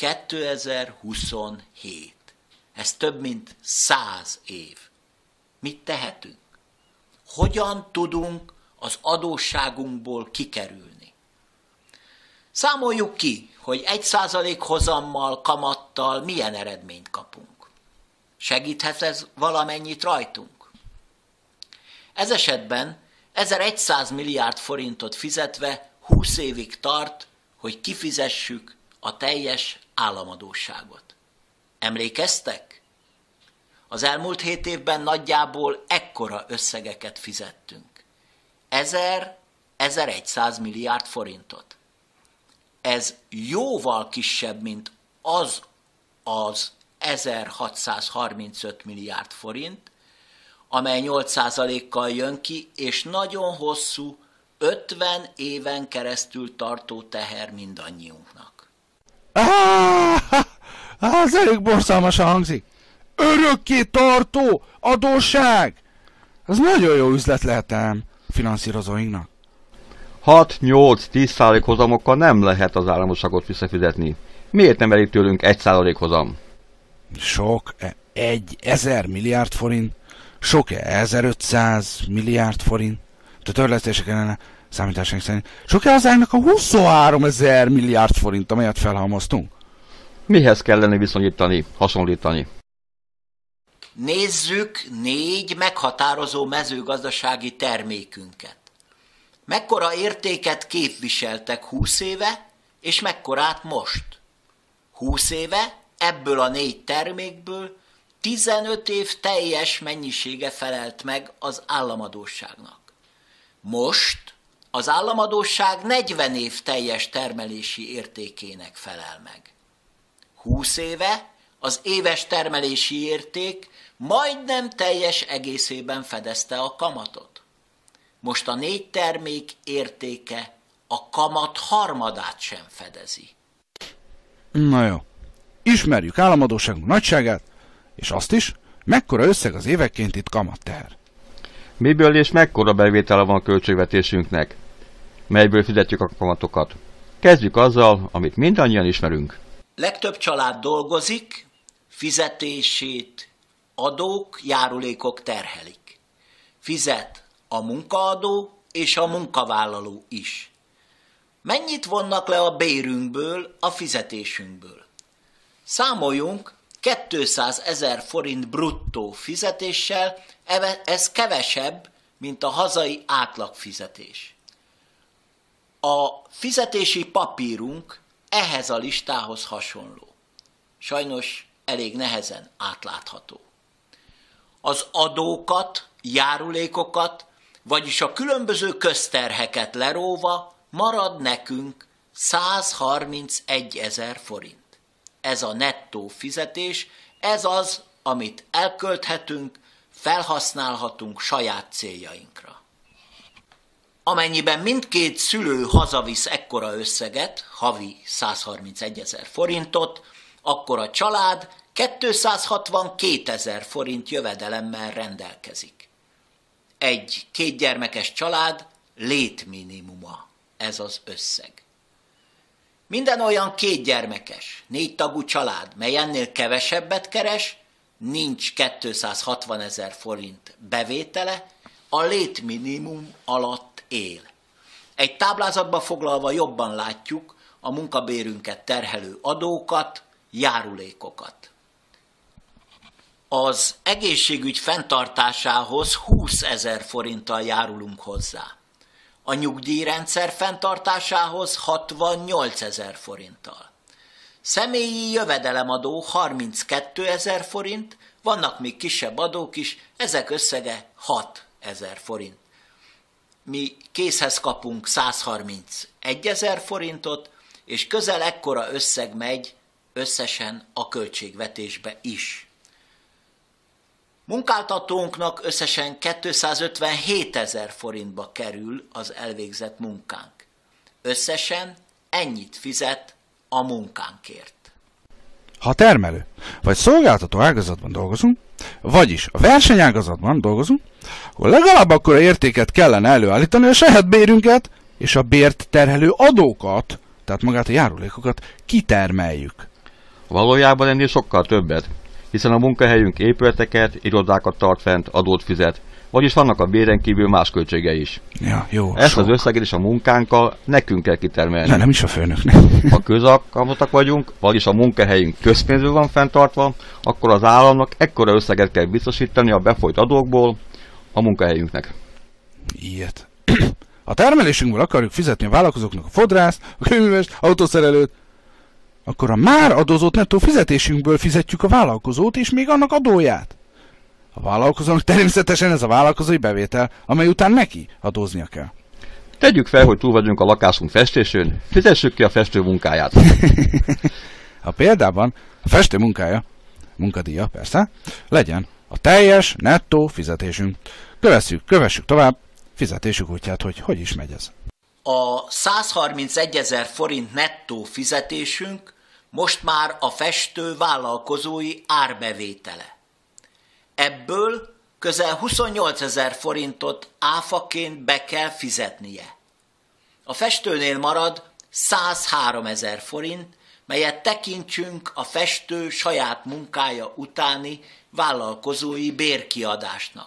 2027. Ez több mint 100 év. Mit tehetünk? Hogyan tudunk az adósságunkból kikerülni? Számoljuk ki, hogy 1% hozammal, kamattal milyen eredményt kapunk. Segíthet ez valamennyit rajtunk? Ez esetben 1100 milliárd forintot fizetve 20 évig tart, hogy kifizessük a teljes államadósságot. Emlékeztek? Az elmúlt 7 évben nagyjából ekkora összegeket fizettünk. 1000-1100 milliárd forintot. Ez jóval kisebb, mint az 1635 milliárd forint, amely 8%-kal jön ki, és nagyon hosszú, 50 éven keresztül tartó teher mindannyiunknak. Ez elég borzalmasan hangzik. Örökké tartó adósság! Ez nagyon jó üzlet lehet finanszírozóinknak. 6-8-10% hozamokkal nem lehet az államadósságot visszafizetni. Miért nem elik tőlünk 1% hozam? Sok 1000 milliárd forint, sok 1500 milliárd forint, a törlesztések ellene számításaink szerint. Sok hazánknak a 23 000 milliárd forint, amelyet felhalmoztunk. Mihez kellene viszonyítani, hasonlítani? Nézzük 4 meghatározó mezőgazdasági termékünket. Mekkora értéket képviseltek 20 éve, és mekkorát most? 20 éve ebből a 4 termékből 15 év teljes mennyisége felelt meg az államadósságnak. Most az államadósság 40 év teljes termelési értékének felel meg. 20 éve az éves termelési érték majdnem teljes egészében fedezte a kamatot. Most a 4 termék értéke a kamat harmadát sem fedezi. Na jó. Ismerjük államadósságunk nagyságát, és azt is, mekkora összeg az éveként itt kamatteher. Miből és mekkora bevétele van a költségvetésünknek? Melyből fizetjük a kamatokat? Kezdjük azzal, amit mindannyian ismerünk. Legtöbb család dolgozik, fizetését adók, járulékok terhelik. Fizet a munkaadó és a munkavállaló is. Mennyit vonnak le a bérünkből, a fizetésünkből? Számoljunk 200 000 forint bruttó fizetéssel, ez kevesebb, mint a hazai átlagfizetés. A fizetési papírunk ehhez a listához hasonló. Sajnos elég nehezen átlátható. Az adókat, járulékokat, vagyis a különböző közterheket leróva marad nekünk 131 000 forint. Ez a nettó fizetés, ez az, amit elkölthetünk, felhasználhatunk saját céljainkra. Amennyiben mindkét szülő hazavisz ekkora összeget, havi 131 000 forintot, akkor a család 262 000 forint jövedelemmel rendelkezik. Egy 2 gyermekes család létminimuma ez az összeg. Minden olyan 2 gyermekes, 4 tagú család, mely ennél kevesebbet keres, nincs 260 000 forint bevétele, a létminimum alatt él. Egy táblázatba foglalva jobban látjuk a munkabérünket terhelő adókat, járulékokat. Az egészségügy fenntartásához 20 000 forinttal járulunk hozzá. A nyugdíjrendszer fenntartásához 68 000 forinttal. Személyi jövedelemadó 32 000 forint, vannak még kisebb adók is, ezek összege 6 000 forint. Mi készhez kapunk 131 000 forintot, és közel ekkora összeg megy összesen a költségvetésbe is. Munkáltatónknak összesen 257 000 forintba kerül az elvégzett munkánk. Összesen ennyit fizet a munkánkért. Ha termelő vagy szolgáltató ágazatban dolgozunk, vagyis a versenyágazatban dolgozunk, akkor legalább akkora értéket kellene előállítani a saját bérünket, és a bért terhelő adókat, tehát magát a járulékokat kitermeljük. Valójában ennél sokkal többet, hiszen a munkahelyünk épületeket, irodákat tart fent, adót fizet, vagyis vannak a béren kívül más költségei is. Ja, jó, Ezt sok. az összeget is a munkánkkal nekünk kell kitermelni. Nem is a főnöknek. Ha közalkalmazottak vagyunk, vagyis a munkahelyünk közpénzből van fenntartva, akkor az államnak ekkora összeget kell biztosítani a befolyt adókból a munkahelyünknek. Ilyet. A termelésünkből akarjuk fizetni a vállalkozóknak a fodrászt, a kőművest, autószerelőt, akkor a már adózott nettó fizetésünkből fizetjük a vállalkozót és még annak adóját. A vállalkozónak természetesen ez a vállalkozói bevétel, amely után neki adóznia kell. Tegyük fel, hogy túl vagyunk a lakásunk festésén, fizessük ki a festő munkáját. A példában a festő munkája, munkadíja persze, legyen a teljes nettó fizetésünk. Kövessük tovább fizetésük útját, hogy is megy ez. A 131 000 forint nettó fizetésünk most már a festő vállalkozói árbevétele. Ebből közel 28 000 forintot áfaként be kell fizetnie. A festőnél marad 103 000 forint, melyet tekintsünk a festő saját munkája utáni vállalkozói bérkiadásnak.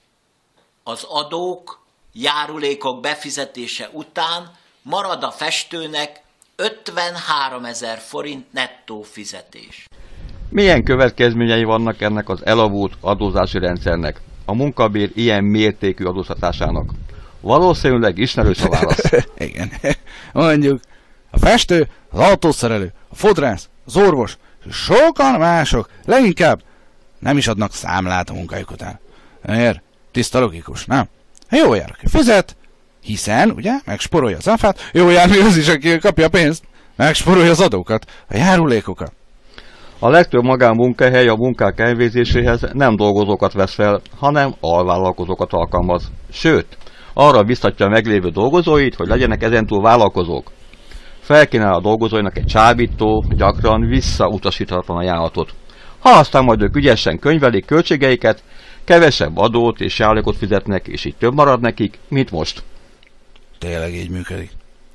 Az adók, járulékok befizetése után marad a festőnek 53 000 forint nettó fizetés. Milyen következményei vannak ennek az elavult adózási rendszernek, a munkabér ilyen mértékű adóztatásának? Valószínűleg ismerős a válasz. Igen. Mondjuk, a festő, az autószerelő, a fodrász, az orvos, és sokan mások leginkább nem is adnak számlát a munkájuk után. Miért? Tiszta logikus, nem? Jó jár, aki fizet, hiszen, ugye, megsporolja az áfát, jó jár még az is, aki kapja a pénzt, megsporolja az adókat, a járulékokat. A legtöbb magánmunkahely a munkák elvégzéséhez nem dolgozókat vesz fel, hanem alvállalkozókat alkalmaz. Sőt, arra biztatja a meglévő dolgozóit, hogy legyenek ezentúl vállalkozók. Felkínál a dolgozóinak egy csábító, gyakran visszautasíthatatlan ajánlatot. Ha aztán majd ők ügyesen könyvelik költségeiket, kevesebb adót és járulékot fizetnek, és így több marad nekik, mint most. Tényleg így működik.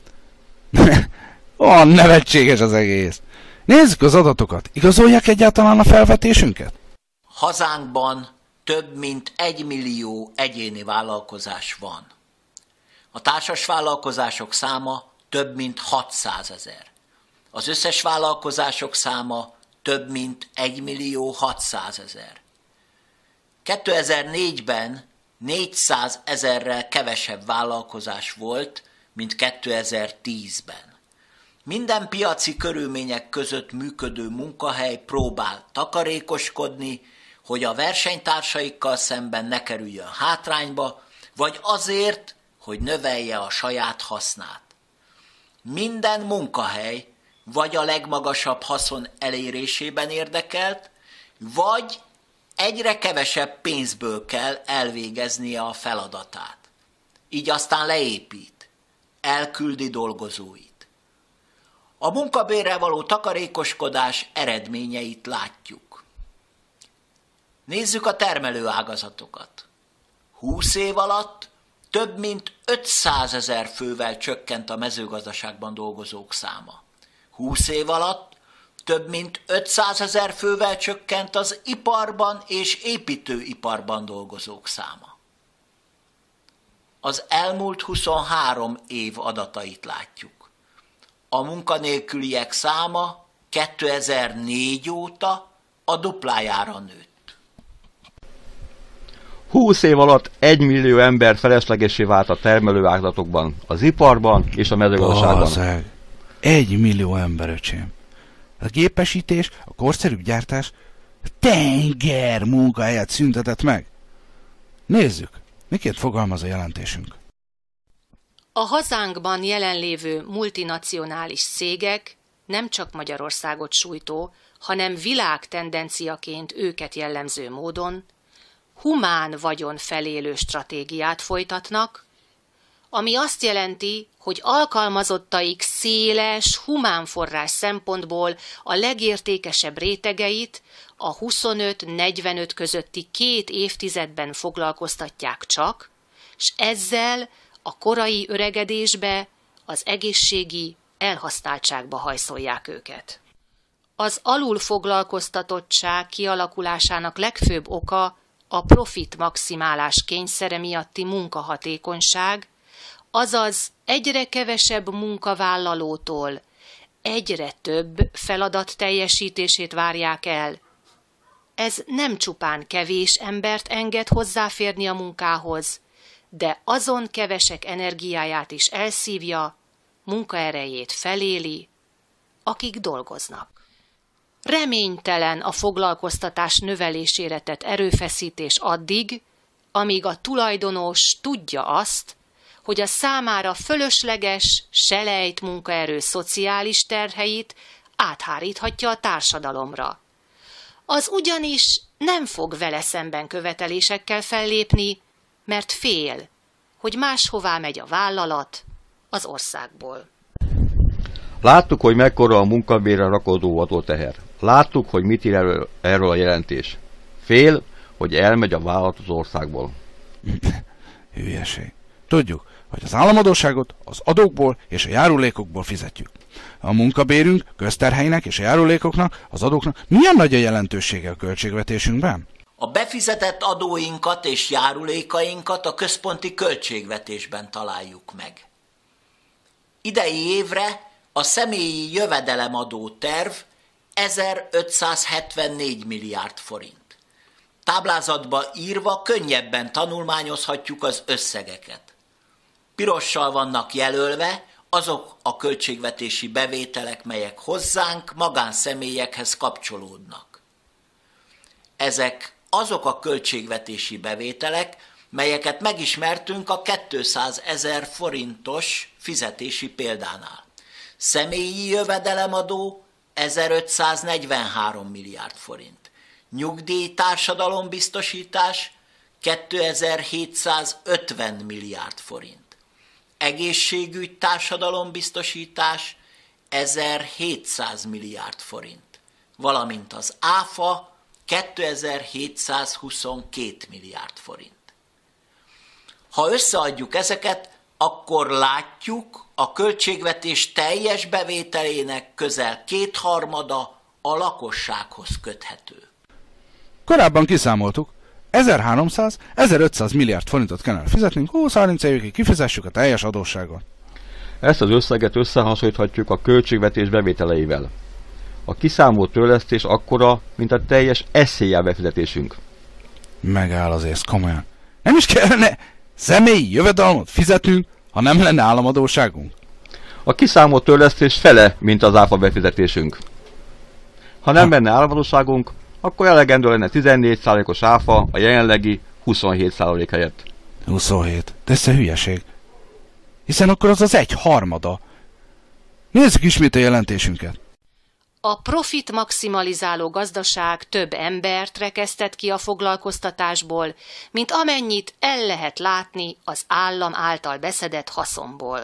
Olyan nevetséges az egész. Nézzük az adatokat. Igazolják egyáltalán a felvetésünket? Hazánkban több mint 1 millió egyéni vállalkozás van. A társas vállalkozások száma több mint 600 000. Az összes vállalkozások száma több mint 1 millió 600 000. 2004-ben 400 000-rel kevesebb vállalkozás volt, mint 2010-ben. Minden piaci körülmények között működő munkahely próbál takarékoskodni, hogy a versenytársaikkal szemben ne kerüljön hátrányba, vagy azért, hogy növelje a saját hasznát. Minden munkahely vagy a legmagasabb haszon elérésében érdekelt, vagy egyre kevesebb pénzből kell elvégeznie a feladatát. Így aztán leépít, elküldi dolgozóit. A munkabérrel való takarékoskodás eredményeit látjuk. Nézzük a termelőágazatokat. 20 év alatt több mint 500 000 fővel csökkent a mezőgazdaságban dolgozók száma. 20 év alatt több mint 500 000 fővel csökkent az iparban és építőiparban dolgozók száma. Az elmúlt 23 év adatait látjuk. A munkanélküliek száma 2004 óta a duplájára nőtt. 20 év alatt 1 millió ember feleslegesé vált a termelőágazatokban, az iparban és a mezőgazdaságban. 1 millió ember, öcsém. A gépesítés, a korszerűbb gyártás tenger munkahelyet szüntetett meg. Nézzük, miként fogalmaz a jelentésünk. A hazánkban jelenlévő multinacionális cégek nem csak Magyarországot sújtó, hanem világtendenciaként őket jellemző módon humán vagyon felélő stratégiát folytatnak, ami azt jelenti, hogy alkalmazottaik széles, humán forrás szempontból a legértékesebb rétegeit a 25-45 közötti 2 évtizedben foglalkoztatják csak, s ezzel a korai öregedésbe, az egészségi elhasználtságba hajszolják őket. Az alulfoglalkoztatottság kialakulásának legfőbb oka a profit maximálás kényszere miatti munkahatékonyság, azaz egyre kevesebb munkavállalótól egyre több feladat teljesítését várják el. Ez nem csupán kevés embert enged hozzáférni a munkához, de azon kevesek energiáját is elszívja, munkaerejét feléli, akik dolgoznak. Reménytelen a foglalkoztatás növelésére tett erőfeszítés addig, amíg a tulajdonos tudja azt, hogy a számára fölösleges, selejt munkaerő szociális terheit átháríthatja a társadalomra. Az ugyanis nem fog vele szemben követelésekkel fellépni, mert fél, hogy máshová megy a vállalat az országból. Láttuk, hogy mekkora a munkabérre rakodó adóteher. Láttuk, hogy mit ír erről a jelentés. Fél, hogy elmegy a vállalat az országból. Hülyeség. Tudjuk, hogy az államadósságot az adókból és a járulékokból fizetjük. A munkabérünk, közterheinek és a járulékoknak, az adóknak milyen nagy a jelentősége a költségvetésünkben? A befizetett adóinkat és járulékainkat a központi költségvetésben találjuk meg. Idei évre a személyi jövedelemadó terv 1574 milliárd forint. Táblázatba írva könnyebben tanulmányozhatjuk az összegeket. Pirossal vannak jelölve azok a költségvetési bevételek, melyek hozzánk, magánszemélyekhez kapcsolódnak. Ezek azok a költségvetési bevételek, melyeket megismertünk a 200 000 forintos fizetési példánál. Személyi jövedelemadó 1543 milliárd forint. Nyugdíj társadalombiztosítás 2750 milliárd forint. Egészségügy társadalombiztosítás 1700 milliárd forint. Valamint az ÁFA 2722 milliárd forint. Ha összeadjuk ezeket, akkor látjuk, a költségvetés teljes bevételének közel 2/3 a lakossághoz köthető. Korábban kiszámoltuk, 1300-1500 milliárd forintot kellene fizetnünk, 20-30 évig kifizessük a teljes adósságot. Ezt az összeget összehasonlíthatjuk a költségvetés bevételeivel. A kiszámolt törlesztés akkora, mint a teljes SZIA befizetésünk. Megáll azért, komolyan. Nem is kellene személyi jövedelmet fizetnünk, ha nem lenne államadósságunk? A kiszámolt törlesztés fele, mint az áfa befizetésünk. Ha nem lenne államadósságunk, akkor elegendő lenne 14%-os áfa a jelenlegi 27% helyett. 27. De ez a hülyeség. Hiszen akkor az 1/3. Nézzük ismét a jelentésünket. A profit maximalizáló gazdaság több embert rekesztett ki a foglalkoztatásból, mint amennyit el lehet látni az állam által beszedett haszonból.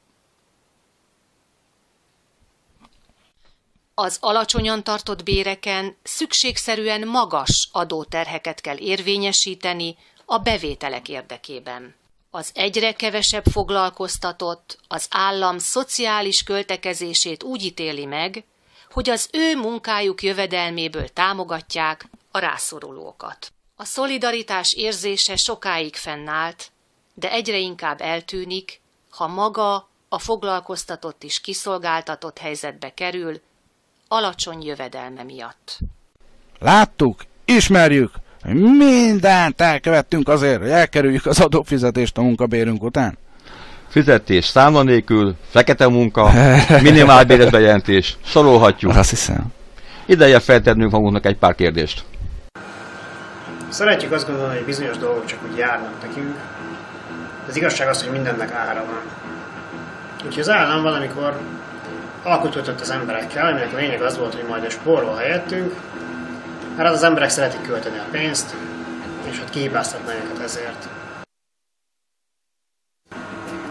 Az alacsonyan tartott béreken szükségszerűen magas adóterheket kell érvényesíteni a bevételek érdekében. Az egyre kevesebb foglalkoztatott az állam szociális költekezését úgy ítéli meg, hogy az ő munkájuk jövedelméből támogatják a rászorulókat. A szolidaritás érzése sokáig fennállt, de egyre inkább eltűnik, ha maga a foglalkoztatott is kiszolgáltatott helyzetbe kerül, alacsony jövedelme miatt. Láttuk, ismerjük, hogy mindent elkövettünk azért, hogy elkerüljük az adófizetést a munkabérünk után. Fizetés számla nélkül, fekete munka, minimálbéres bejelentés, sorolhatjuk. Azt hiszem. Ideje feltennünk magunknak egy pár kérdést. Szeretjük azt gondolni, hogy bizonyos dolgok csak úgy járnak nekünk, de az igazság az, hogy mindennek ára van. Úgyhogy az állam valamikor alkothatott az emberekkel, aminek a lényeg az volt, hogy majd a spórol helyettünk, mert az emberek szeretik költeni a pénzt, és hát kihibáztatná őket ezért.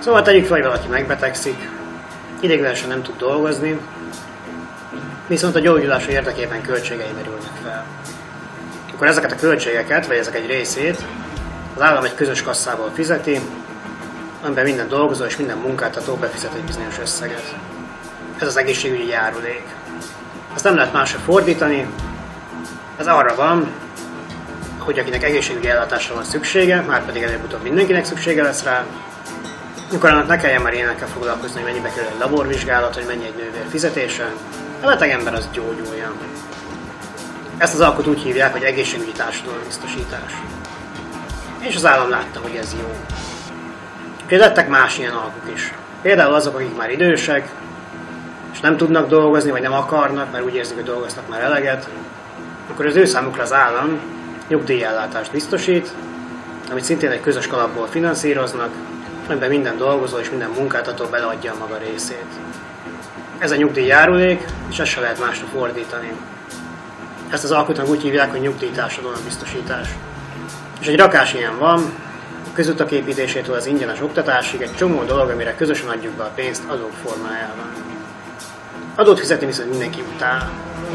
Szóval tegyük fel, hogy valaki megbetegszik, ideiglenesen nem tud dolgozni, viszont a gyógyulása érdekében költségei merülnek fel. Akkor ezeket a költségeket, vagy ezek egy részét az állam egy közös kasszából fizeti, amiben minden dolgozó és minden munkáltató befizet egy bizonyos összeget. Ez az egészségügyi járulék. Ezt nem lehet másra fordítani, ez arra van, hogy akinek egészségügyi ellátásra van szüksége, már pedig előbb-utóbb mindenkinek szüksége lesz rá, akkor annak ne kelljen már ilyenekkel foglalkozni, hogy mennyibe kerül egy laborvizsgálat, hogy mennyi egy nővér fizetése, a beteg ember az gyógyuljon. Ezt az alkot úgy hívják, hogy egészségügyi társadalombiztosítás. És az állam látta, hogy ez jó. És lettek más ilyen alkuk is. Például azok, akik már idősek, és nem tudnak dolgozni, vagy nem akarnak, mert úgy érzik, hogy dolgoztak már eleget, akkor az ő számukra az állam nyugdíjellátást biztosít, amit szintén egy közös kalapból finanszíroznak, amiben minden dolgozó és minden munkáltató beleadja a maga részét. Ez a nyugdíjjárulék, és ezt se lehet másra fordítani. Ezt az alkotnak úgy hívják, hogy nyugdíjtársadalombiztosítás. És egy rakás ilyen van, a közutak építésétől az ingyenes oktatásig egy csomó dolog, amire közösen adjuk be a pénzt adók formájában. Adót fizetni viszont mindenki utál.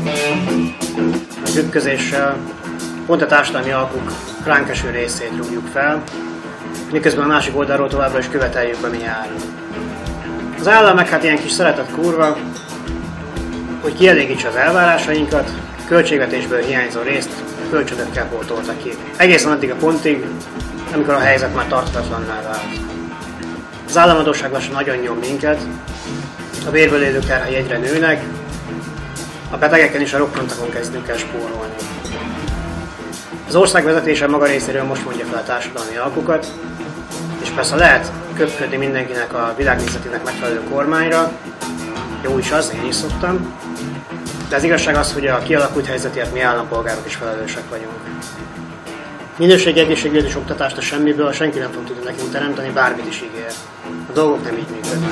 A trükközéssel pont a társadalmi alkuk ránk eső részét rúgjuk fel, miközben a másik oldalról továbbra is követeljük, ami jár. Az állam meg hát ilyen kis szeretett kurva, hogy kielégítse az elvárásainkat, költségvetésből hiányzó részt kölcsönökkel pótolta ki. Egészen addig a pontig, amikor a helyzet már tarthatatlanná vált. Az államadósság lassan nagyon nyom minket, a bérből élők terhei egyre nőnek, a betegeken és a rokkontakon kezdünk el spórolni. Az ország vezetése maga részéről most mondja fel a társadalmi alkukat, és persze lehet köpködni mindenkinek a világnézetének megfelelő kormányra, jó is az, én is szoktam, de az igazság az, hogy a kialakult helyzetért mi állampolgárok is felelősek vagyunk. Minőségi egészségügyet és oktatást a semmiből senki nem fog tudni nekünk teremteni, bármit is ígér. A dolgok nem így működnek.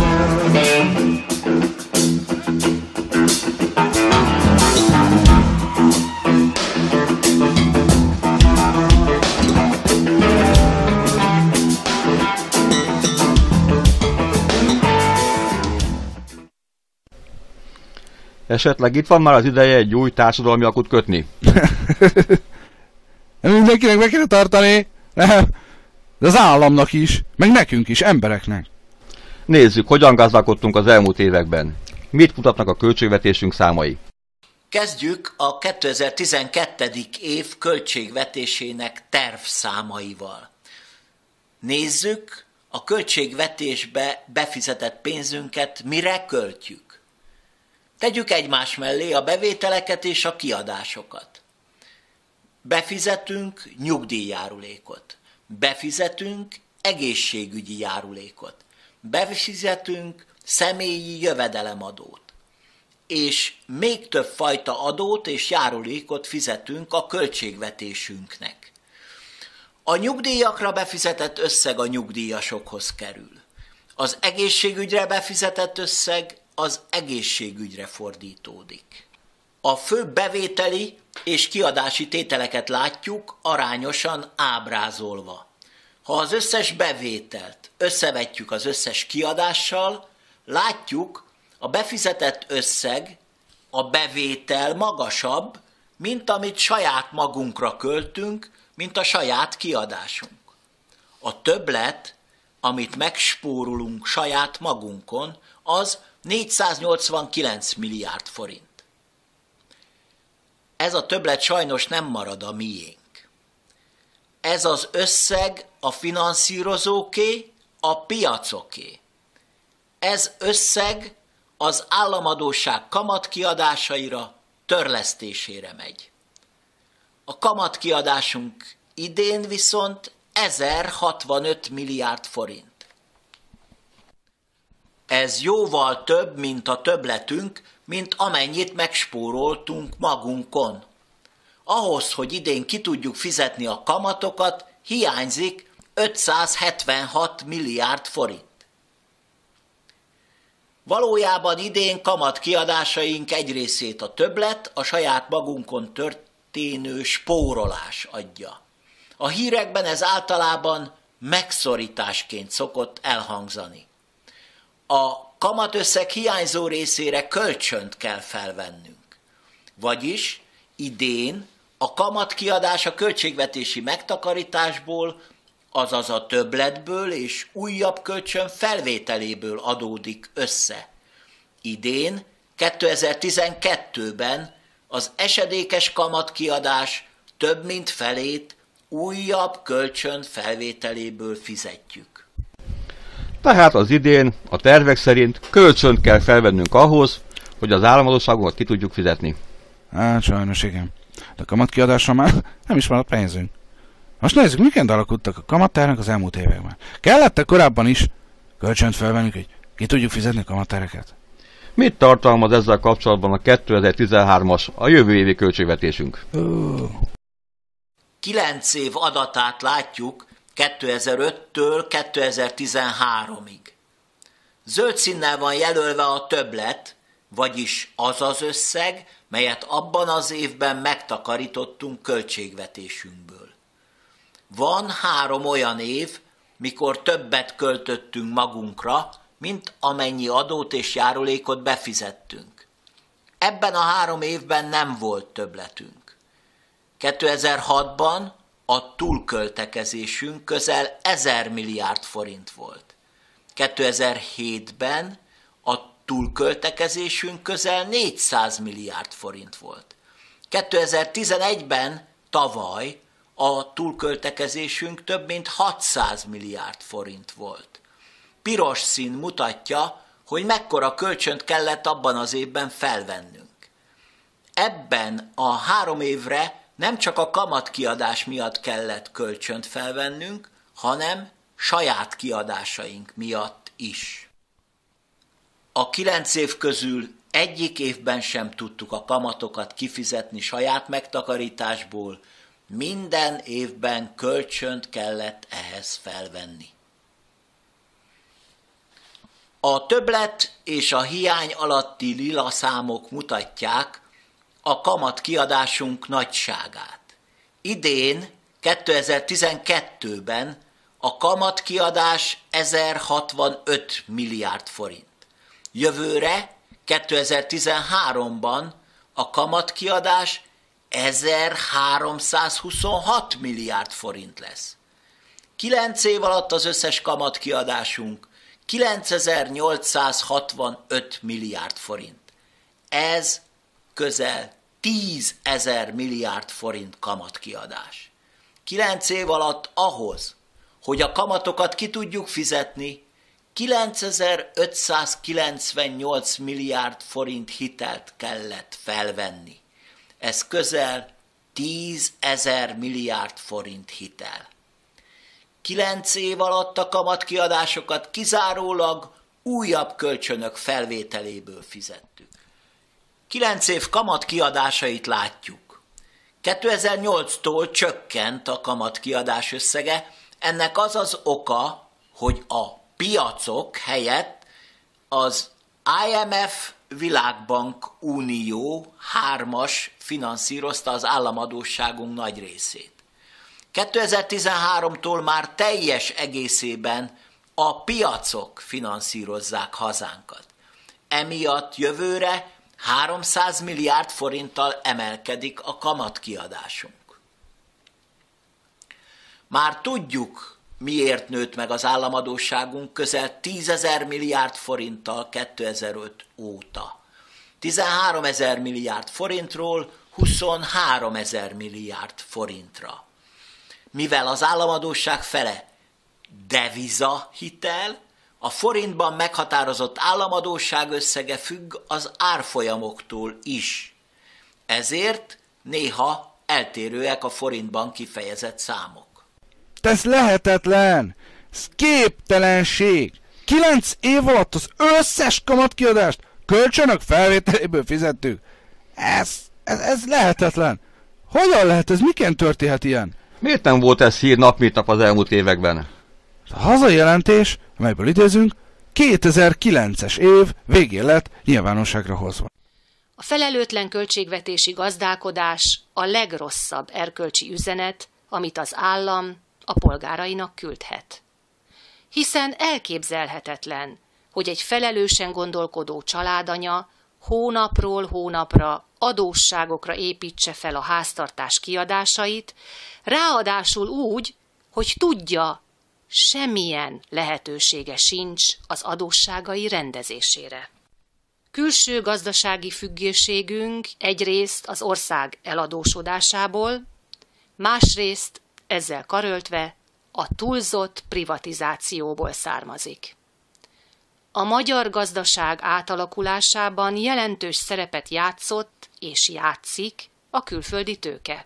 Esetleg itt van már az ideje egy új társadalmi alkut kötni? Mindenkinek meg kell tartani, nem. De az államnak is, meg nekünk is, embereknek. Nézzük, hogyan gazdálkodtunk az elmúlt években. Mit mutatnak a költségvetésünk számai? Kezdjük a 2012. év költségvetésének tervszámaival. Nézzük a költségvetésbe befizetett pénzünket, mire költjük. Tegyük egymás mellé a bevételeket és a kiadásokat. Befizetünk nyugdíjjárulékot, befizetünk egészségügyi járulékot, befizetünk személyi jövedelemadót, és még több fajta adót és járulékot fizetünk a költségvetésünknek. A nyugdíjakra befizetett összeg a nyugdíjasokhoz kerül. Az egészségügyre befizetett összeg az egészségügyre fordítódik. A fő bevételi és kiadási tételeket látjuk arányosan ábrázolva. Ha az összes bevételt összevetjük az összes kiadással, látjuk, a befizetett összeg, a bevétel magasabb, mint amit saját magunkra költünk, mint a saját kiadásunk. A többlet, amit megspórolunk saját magunkon, az 489 milliárd forint. Ez a többlet sajnos nem marad a miénk. Ez az összeg a finanszírozóké, a piacoké. Ez összeg az államadósság kamatkiadásaira, törlesztésére megy. A kamatkiadásunk idén viszont 1065 milliárd forint. Ez jóval több, mint a többletünk, mint amennyit megspóroltunk magunkon. Ahhoz, hogy idén ki tudjuk fizetni a kamatokat, hiányzik 576 milliárd forint. Valójában idén kamatkiadásaink egy részét a többlet, a saját magunkon történő spórolás adja. A hírekben ez általában megszorításként szokott elhangzani. A kamatösszeg hiányzó részére kölcsönt kell felvennünk. Vagyis idén a kamatkiadás a költségvetési megtakarításból, azaz a többletből és újabb kölcsön felvételéből adódik össze. Idén, 2012-ben az esedékes kamatkiadás több mint felét újabb kölcsön felvételéből fizetjük. Tehát az idén a tervek szerint kölcsönt kell felvennünk ahhoz, hogy az államadósságunkat ki tudjuk fizetni. Hát sajnos igen. De a kamatkiadásra már nem is maradt pénzünk. Most nézzük, miként alakultak a kamatterhek az elmúlt években. Kellett korábban is kölcsönt felvennünk, hogy ki tudjuk fizetni a kamatterheket? Mit tartalmaz ezzel kapcsolatban a 2013-as, a jövő évi költségvetésünk? 9 év adatát látjuk 2005-től 2013-ig. Zöld színnel van jelölve a többlet, vagyis az az összeg, melyet abban az évben megtakarítottunk költségvetésünkből. Van 3 olyan év, mikor többet költöttünk magunkra, mint amennyi adót és járulékot befizettünk. Ebben a 3 évben nem volt többletünk. 2006-ban a túlköltekezésünk közel 1000 milliárd forint volt. 2007-ben a túlköltekezésünk közel 400 milliárd forint volt. 2011-ben, tavaly, a túlköltekezésünk több mint 600 milliárd forint volt. Piros szín mutatja, hogy mekkora kölcsönt kellett abban az évben felvennünk. Ebben a 3 évre nem csak a kamatkiadás miatt kellett kölcsönt felvennünk, hanem saját kiadásaink miatt is. A 9 év közül egyik évben sem tudtuk a kamatokat kifizetni saját megtakarításból, minden évben kölcsönt kellett ehhez felvenni. A többlet és a hiány alatti lila számok mutatják a kamatkiadásunk nagyságát. Idén, 2012-ben a kamatkiadás 1065 milliárd forint. Jövőre, 2013-ban a kamatkiadás 1326 milliárd forint lesz. 9 év alatt az összes kamatkiadásunk 9865 milliárd forint. Ez közel 10 000 milliárd forint kamatkiadás. 9 év alatt ahhoz, hogy a kamatokat ki tudjuk fizetni, 9598 milliárd forint hitelt kellett felvenni. Ez közel 10 000 milliárd forint hitel. 9 év alatt a kamatkiadásokat kizárólag újabb kölcsönök felvételéből fizettük. 9 év kamatkiadásait látjuk. 2008-tól csökkent a kamatkiadás összege, ennek az az oka, hogy a piacok helyett az IMF Világbank Unió 3-as finanszírozta az államadósságunk nagy részét. 2013-tól már teljes egészében a piacok finanszírozzák hazánkat. Emiatt jövőre 300 milliárd forinttal emelkedik a kamatkiadásunk. Már tudjuk, miért nőtt meg az államadósságunk közel 10 000 milliárd forinttal 2005 óta. 13 000 milliárd forintról 23 000 milliárd forintra. Mivel az államadósság fele devizahitel, a forintban meghatározott államadósság összege függ az árfolyamoktól is. Ezért néha eltérőek a forintban kifejezett számok. Ez lehetetlen! Ez képtelenség! 9 év alatt az összes kamatkiadást kölcsönök felvételéből fizettük. Ez lehetetlen! Hogyan lehet ez? Miként történhet ilyen? Miért nem volt ez hír nap mint nap az elmúlt években? A hazai jelentés, amelyből idézünk, 2009-es év végén lett nyilvánosságra hozva. A felelőtlen költségvetési gazdálkodás a legrosszabb erkölcsi üzenet, amit az állam, a polgárainak küldhet. Hiszen elképzelhetetlen, hogy egy felelősen gondolkodó családanya hónapról hónapra adósságokra építse fel a háztartás kiadásait, ráadásul úgy, hogy tudja, semmilyen lehetősége sincs az adósságai rendezésére. Külső gazdasági függőségünk egyrészt az ország eladósodásából, másrészt ezzel karöltve a túlzott privatizációból származik. A magyar gazdaság átalakulásában jelentős szerepet játszott és játszik a külföldi tőke.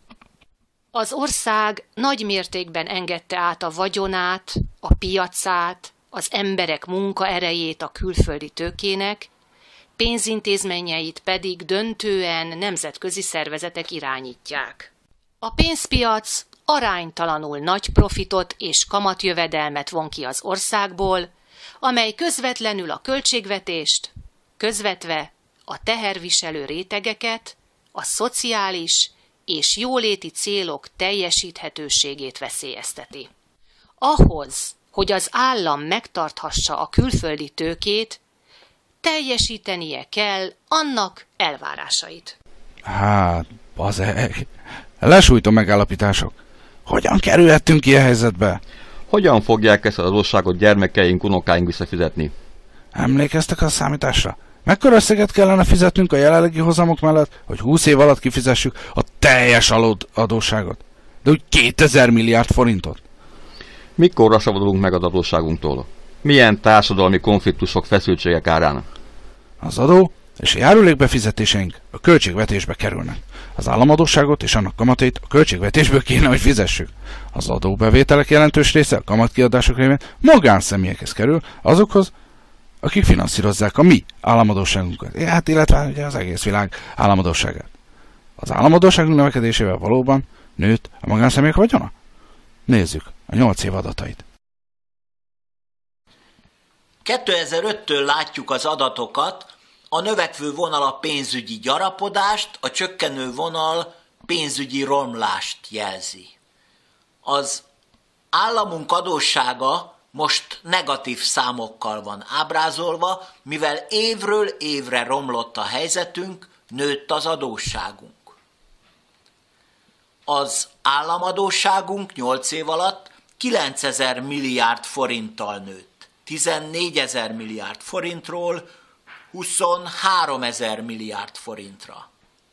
Az ország nagy mértékben engedte át a vagyonát, a piacát, az emberek munkaerejét a külföldi tőkének, pénzintézményeit pedig döntően nemzetközi szervezetek irányítják. A pénzpiac aránytalanul nagy profitot és kamatjövedelmet von ki az országból, amely közvetlenül a költségvetést, közvetve a teherviselő rétegeket, a szociális és jóléti célok teljesíthetőségét veszélyezteti. Ahhoz, hogy az állam megtarthassa a külföldi tőkét, teljesítenie kell annak elvárásait. Hát, bazeg. Lesújtó megállapítások. Hogyan kerülhettünk ilyen helyzetbe? Hogyan fogják ezt az adósságot gyermekeink, unokáink visszafizetni? Emlékeztek a számításra? Mekkora összeget kellene fizetnünk a jelenlegi hozamok mellett, hogy 20 év alatt kifizessük a teljes adósságot? De úgy 2000 milliárd forintot. Mikorra szabadulunk meg az adósságunktól? Milyen társadalmi konfliktusok, feszültségek árán? Az adó és a járulékbefizetéseink a költségvetésbe kerülnek. Az államadósságot és annak kamatét a költségvetésből kéne, hogy fizessük. Az adóbevételek jelentős része a kamatkiadások révén magánszemélyekhez kerül, azokhoz, akik finanszírozzák a mi államadósságunkat. Hát illetve ugye az egész világ államadósságát. Az államadósságunk növekedésével valóban nőtt a magánszemélyek vagyona? Nézzük a 8 év adatait. 2005-től látjuk az adatokat, a növekvő vonal a pénzügyi gyarapodást, a csökkenő vonal pénzügyi romlást jelzi. Az államunk adóssága most negatív számokkal van ábrázolva, mivel évről évre romlott a helyzetünk, nőtt az adósságunk. Az államadósságunk 8 év alatt 9000 milliárd forinttal nőtt. 14 000 milliárd forintról 23 000 milliárd forintra.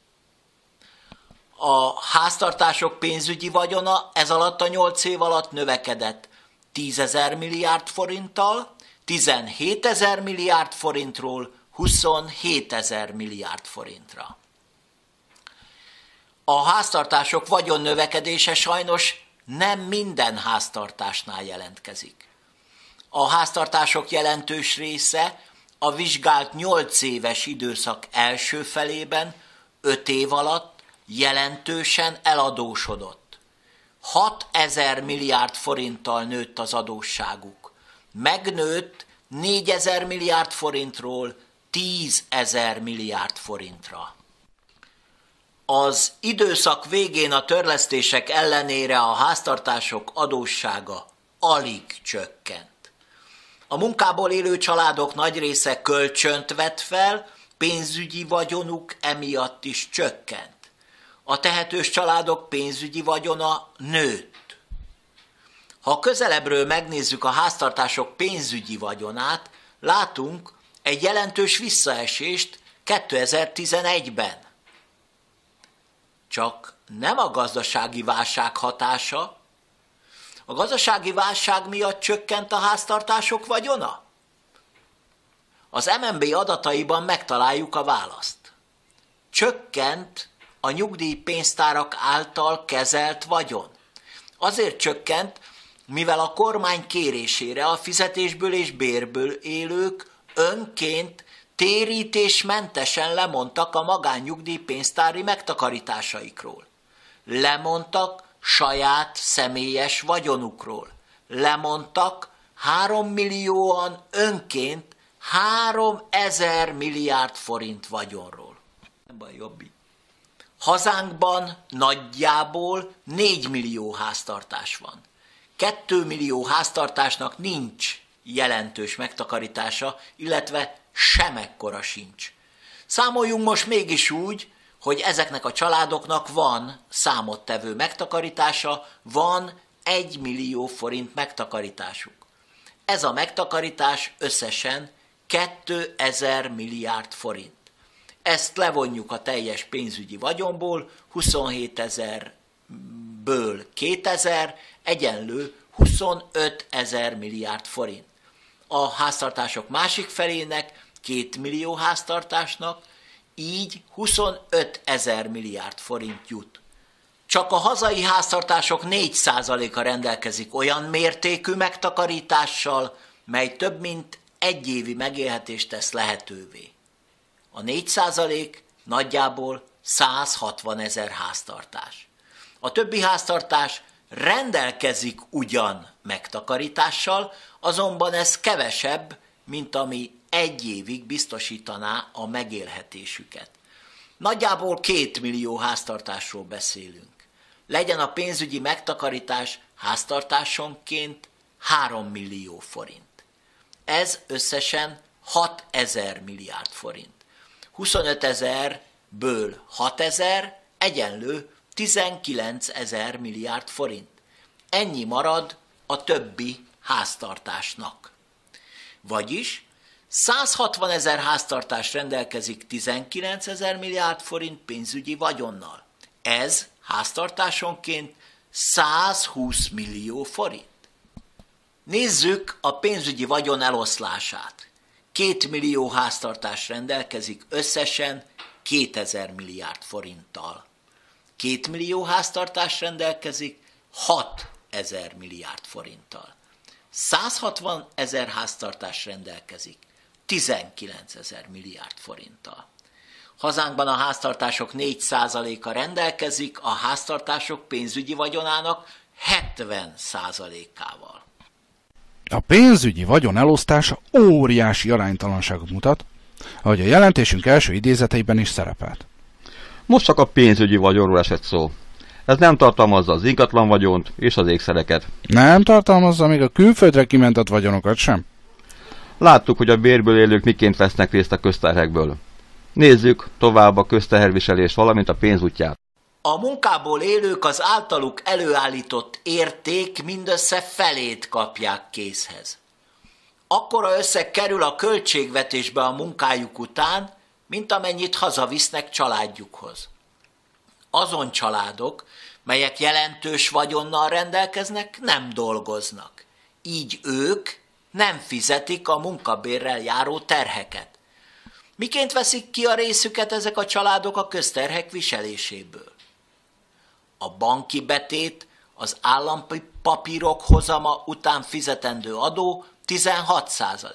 A háztartások pénzügyi vagyona ez alatt a 8 év alatt növekedett 10 000 milliárd forinttal, 17 000 milliárd forintról 27 000 milliárd forintra. A háztartások vagyon növekedése sajnos nem minden háztartásnál jelentkezik. A háztartások jelentős része a vizsgált 8 éves időszak első felében 5 év alatt jelentősen eladósodott. 6 000 milliárd forinttal nőtt az adósságuk. Megnőtt 4 000 milliárd forintról 10 000 milliárd forintra. Az időszak végén a törlesztések ellenére a háztartások adóssága alig csökkent. A munkából élő családok nagy része kölcsönt vett fel, pénzügyi vagyonuk emiatt is csökkent. A tehetős családok pénzügyi vagyona nőtt. Ha közelebbről megnézzük a háztartások pénzügyi vagyonát, látunk egy jelentős visszaesést 2011-ben. Csak nem a gazdasági válság hatása. A gazdasági válság miatt csökkent a háztartások vagyona? Az MNB adataiban megtaláljuk a választ. Csökkent a nyugdíjpénztárak által kezelt vagyon. Azért csökkent, mivel a kormány kérésére a fizetésből és bérből élők önként térítésmentesen lemondtak a magánnyugdíjpénztári megtakarításaikról. Lemondtak saját személyes vagyonukról. Lemondtak 3 millióan önként 3000 milliárd forint vagyonról. Nem baj, Jobbi. Hazánkban nagyjából 4 millió háztartás van. 2 millió háztartásnak nincs jelentős megtakarítása, illetve semekkora sincs. Számoljunk most mégis úgy, hogy ezeknek a családoknak van számottevő megtakarítása, van 1 millió forint megtakarításuk. Ez a megtakarítás összesen 2000 milliárd forint. Ezt levonjuk a teljes pénzügyi vagyonból, 27 000-ből 2000 egyenlő 25 000 milliárd forint. A háztartások másik felének, 2 millió háztartásnak, így 25 000 milliárd forint jut. Csak a hazai háztartások 4%-a rendelkezik olyan mértékű megtakarítással, mely több mint egy évi megélhetést tesz lehetővé. A 4% nagyjából 160 000 háztartás. A többi háztartás rendelkezik ugyan megtakarítással, azonban ez kevesebb, mint ami egy évig biztosítaná a megélhetésüket. Nagyjából 2 millió háztartásról beszélünk. Legyen a pénzügyi megtakarítás háztartásonként 3 millió forint. Ez összesen 6 000 milliárd forint. 25 000-ből 6 000 egyenlő 19 000 milliárd forint. Ennyi marad a többi háztartásnak. Vagyis 160 000 háztartás rendelkezik 19 000 milliárd forint pénzügyi vagyonnal. Ez háztartásonként 120 millió forint. Nézzük a pénzügyi vagyon eloszlását. 2 millió háztartás rendelkezik összesen 2000 milliárd forinttal. 2 millió háztartás rendelkezik 6 000 milliárd forinttal. 160 000 háztartás rendelkezik 19 000 milliárd forinttal. Hazánkban a háztartások 4%-a rendelkezik a háztartások pénzügyi vagyonának 70%-ával. A pénzügyi vagyon elosztása óriási aránytalanságot mutat, ahogy a jelentésünk első idézeteiben is szerepelt. Most csak a pénzügyi vagyonról esett szó. Ez nem tartalmazza az ingatlan vagyont és az ékszereket. Nem tartalmazza még a külföldre kimentett vagyonokat sem? Láttuk, hogy a bérből élők miként vesznek részt a közterhekből. Nézzük tovább a közteherviselést, valamint a pénzútját. A munkából élők az általuk előállított érték mindössze felét kapják készhez. Akkora összeg kerül a költségvetésbe a munkájuk után, mint amennyit hazavisznek családjukhoz. Azon családok, melyek jelentős vagyonnal rendelkeznek, nem dolgoznak. Így ők nem fizetik a munkabérrel járó terheket. Miként veszik ki a részüket ezek a családok a közterhek viseléséből? A banki betét, az állampapírok hozama után fizetendő adó 16%.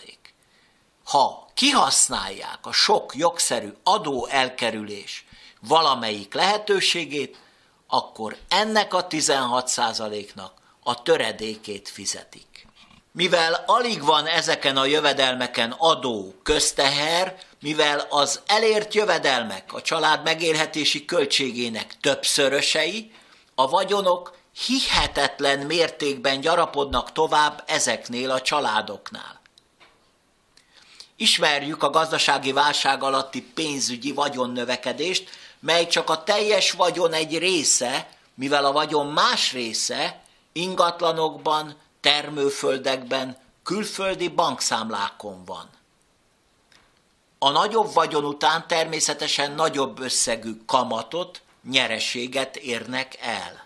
Ha kihasználják a sok jogszerű adóelkerülés valamelyik lehetőségét, akkor ennek a 16%-nak a töredékét fizetik. Mivel alig van ezeken a jövedelmeken adó, közteher, mivel az elért jövedelmek a család megélhetési költségének többszörösei, a vagyonok hihetetlen mértékben gyarapodnak tovább ezeknél a családoknál. Ismerjük a gazdasági válság alatti pénzügyi vagyonnövekedést, mely csak a teljes vagyon egy része, mivel a vagyon más része ingatlanokban, termőföldekben, külföldi bankszámlákon van. A nagyobb vagyon után természetesen nagyobb összegű kamatot, nyereséget érnek el.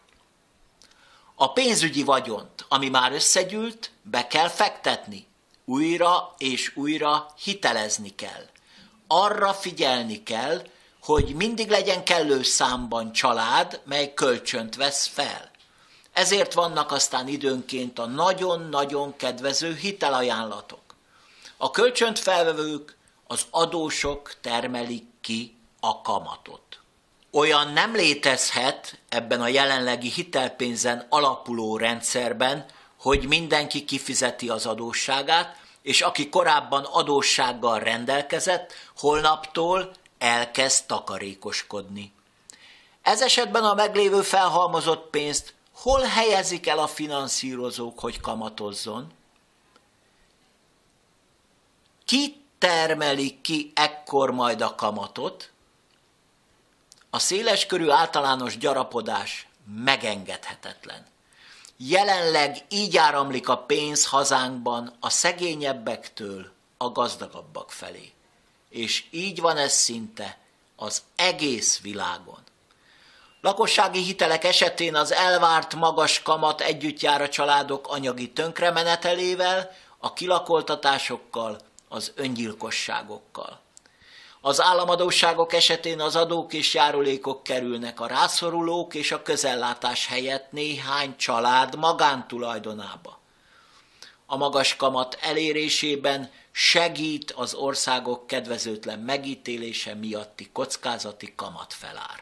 A pénzügyi vagyont, ami már összegyűlt, be kell fektetni. Újra és újra hitelezni kell. Arra figyelni kell, hogy mindig legyen kellő számban család, mely kölcsönt vesz fel. Ezért vannak aztán időnként a nagyon-nagyon kedvező hitelajánlatok. A kölcsönt felvevők, az adósok termelik ki a kamatot. Olyan nem létezhet ebben a jelenlegi hitelpénzen alapuló rendszerben, hogy mindenki kifizeti az adósságát, és aki korábban adóssággal rendelkezett, holnaptól elkezd takarékoskodni. Ez esetben a meglévő felhalmozott pénzt hol helyezik el a finanszírozók, hogy kamatozzon? Ki termelik ki ekkor majd a kamatot? A széleskörű általános gyarapodás megengedhetetlen. Jelenleg így áramlik a pénz hazánkban a szegényebbektől a gazdagabbak felé. És így van ez szinte az egész világon. Lakossági hitelek esetén az elvárt magas kamat együtt jár a családok anyagi tönkremenetelével, a kilakoltatásokkal, az öngyilkosságokkal. Az államadósságok esetén az adók és járulékok kerülnek a rászorulók és a közellátás helyett néhány család magántulajdonába. A magas kamat elérésében segít az országok kedvezőtlen megítélése miatti kockázati kamatfelár.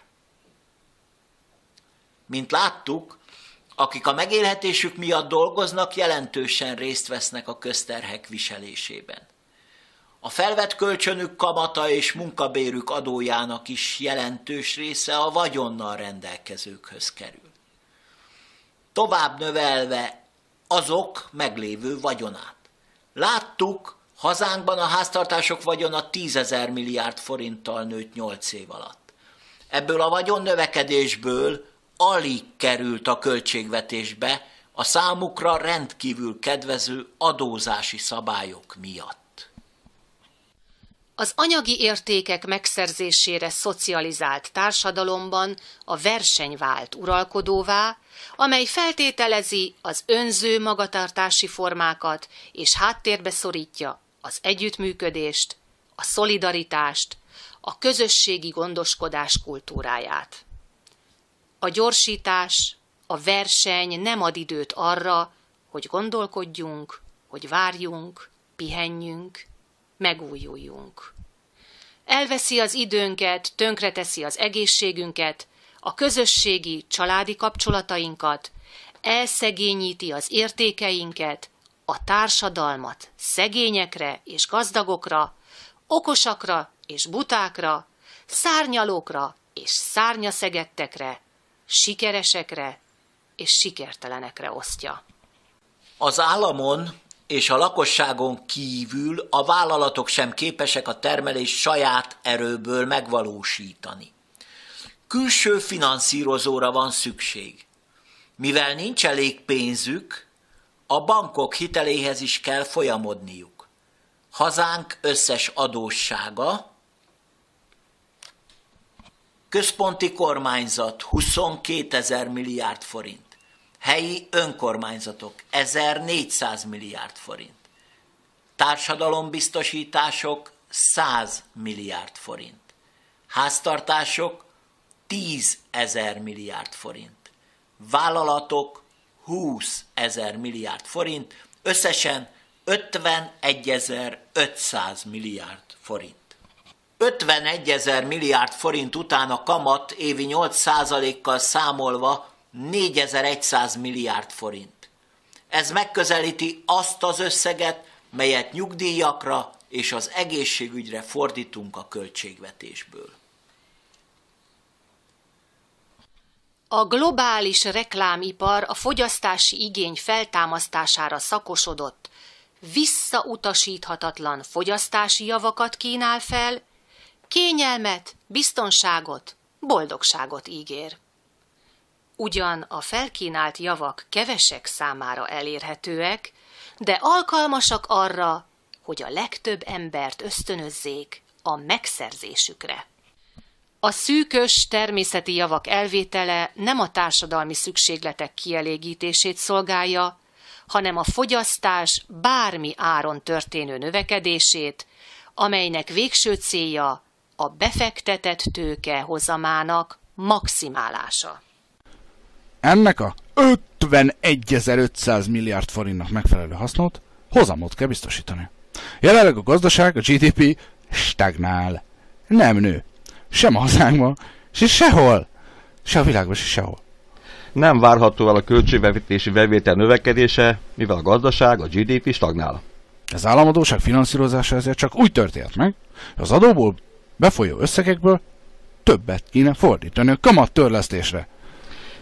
Mint láttuk, akik a megélhetésük miatt dolgoznak, jelentősen részt vesznek a közterhek viselésében. A felvett kölcsönük kamata és munkabérük adójának is jelentős része a vagyonnal rendelkezőkhöz kerül. Tovább növelve azok meglévő vagyonát. Láttuk, hazánkban a háztartások vagyona 10 000 milliárd forinttal nőtt 8 év alatt. Ebből a vagyonnövekedésből alig került a költségvetésbe a számukra rendkívül kedvező adózási szabályok miatt. Az anyagi értékek megszerzésére szocializált társadalomban a verseny vált uralkodóvá, amely feltételezi az önző magatartási formákat és háttérbe szorítja az együttműködést, a szolidaritást, a közösségi gondoskodás kultúráját. A gyorsítás, a verseny nem ad időt arra, hogy gondolkodjunk, hogy várjunk, pihenjünk, megújuljunk. Elveszi az időnket, tönkreteszi az egészségünket, a közösségi, családi kapcsolatainkat, elszegényíti az értékeinket, a társadalmat szegényekre és gazdagokra, okosakra és butákra, szárnyalókra és szárnyaszegettekre, sikeresekre és sikertelenekre osztja. Az államon és a lakosságon kívül a vállalatok sem képesek a termelést saját erőből megvalósítani. Külső finanszírozóra van szükség. Mivel nincs elég pénzük, a bankok hiteléhez is kell folyamodniuk. Hazánk összes adóssága, központi kormányzat 22 000 milliárd forint. Helyi önkormányzatok 1400 milliárd forint. Társadalombiztosítások 100 milliárd forint. Háztartások 10 000 milliárd forint. Vállalatok 20 000 milliárd forint, összesen 51 500 milliárd forint. 51 000 milliárd forint után a kamat évi 8%-kal számolva 4100 milliárd forint. Ez megközelíti azt az összeget, melyet nyugdíjakra és az egészségügyre fordítunk a költségvetésből. A globális reklámipar a fogyasztási igény feltámasztására szakosodott, visszautasíthatatlan fogyasztási javakat kínál fel, kényelmet, biztonságot, boldogságot ígér. Ugyan a felkínált javak kevesek számára elérhetőek, de alkalmasak arra, hogy a legtöbb embert ösztönözzék a megszerzésükre. A szűkös természeti javak elvétele nem a társadalmi szükségletek kielégítését szolgálja, hanem a fogyasztás bármi áron történő növekedését, amelynek végső célja a befektetett tőke hozamának maximálása. Ennek a 51 500 milliárd forintnak megfelelő hasznot, hozamot kell biztosítani. Jelenleg a gazdaság, a GDP stagnál. Nem nő. Sem a hazánkban, sehol. Se a világban, sehol. Nem várható el a költségvetési bevétel növekedése, mivel a gazdaság, a GDP stagnál. Az államadósság finanszírozása ezért csak úgy történt meg, hogy az adóból befolyó összegekből többet kéne fordítani a kamattörlesztésre.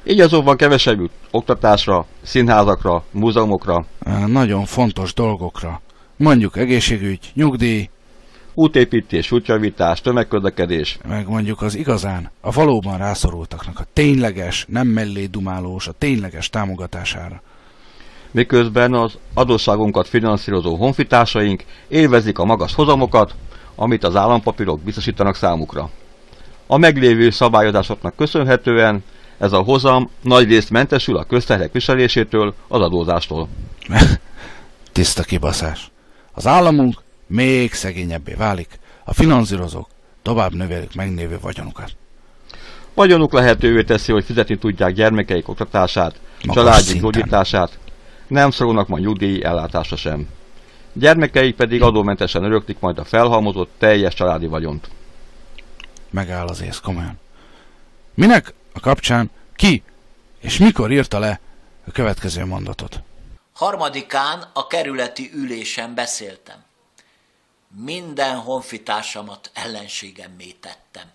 Így azonban kevesebb jut oktatásra, színházakra, múzeumokra, Nagyon fontos dolgokra. Mondjuk egészségügy, nyugdíj, útépítés, útjavítás, tömegközlekedés. meg mondjuk az igazán, a valóban rászorultaknak a tényleges, nem mellé dumálós, a tényleges támogatására. Miközben az adósságunkat finanszírozó honfitársaink élvezik a magas hozamokat, amit az állampapírok biztosítanak számukra. A meglévő szabályozásoknak köszönhetően ez a hozam nagyrészt mentesül a közterhek viselésétől, az adózástól. Tiszta kibaszás. Az államunk még szegényebbé válik, a finanszírozók tovább növelik megnévő vagyonukat. Vagyonuk lehetővé teszi, hogy fizetni tudják gyermekeik oktatását, Magas családjuk szinten. gyógyítását, nem szorulnak majd nyugdíj ellátásra sem. Gyermekeik pedig adómentesen öröklik majd a felhalmozott teljes családi vagyont. Megáll az ész, komolyan. Minek a kapcsán ki és mikor írta le a következő mondatot? 3-án a kerületi ülésen beszéltem. Minden honfitársamat ellenségemmé tettem.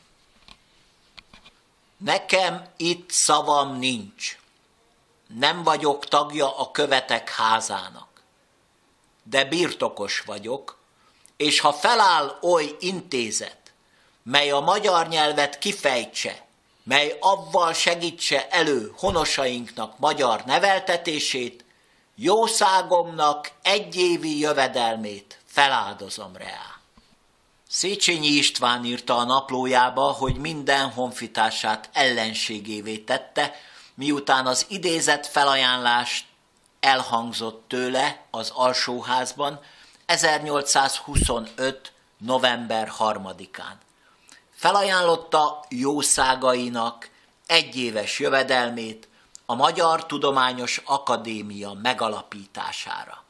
Nekem itt szavam nincs. Nem vagyok tagja a követek házának. De birtokos vagyok, és ha feláll oly intézet, mely a magyar nyelvet kifejtse, mely avval segítse elő honosainknak magyar neveltetését, jószágomnak egyévi jövedelmét feláldozom rá. Széchenyi István írta a naplójába, hogy minden honfitársát ellenségévé tette, miután az idézett felajánlást elhangzott tőle az alsóházban 1825. november 3-án. Felajánlotta jószágainak egyéves jövedelmét a Magyar Tudományos Akadémia megalapítására.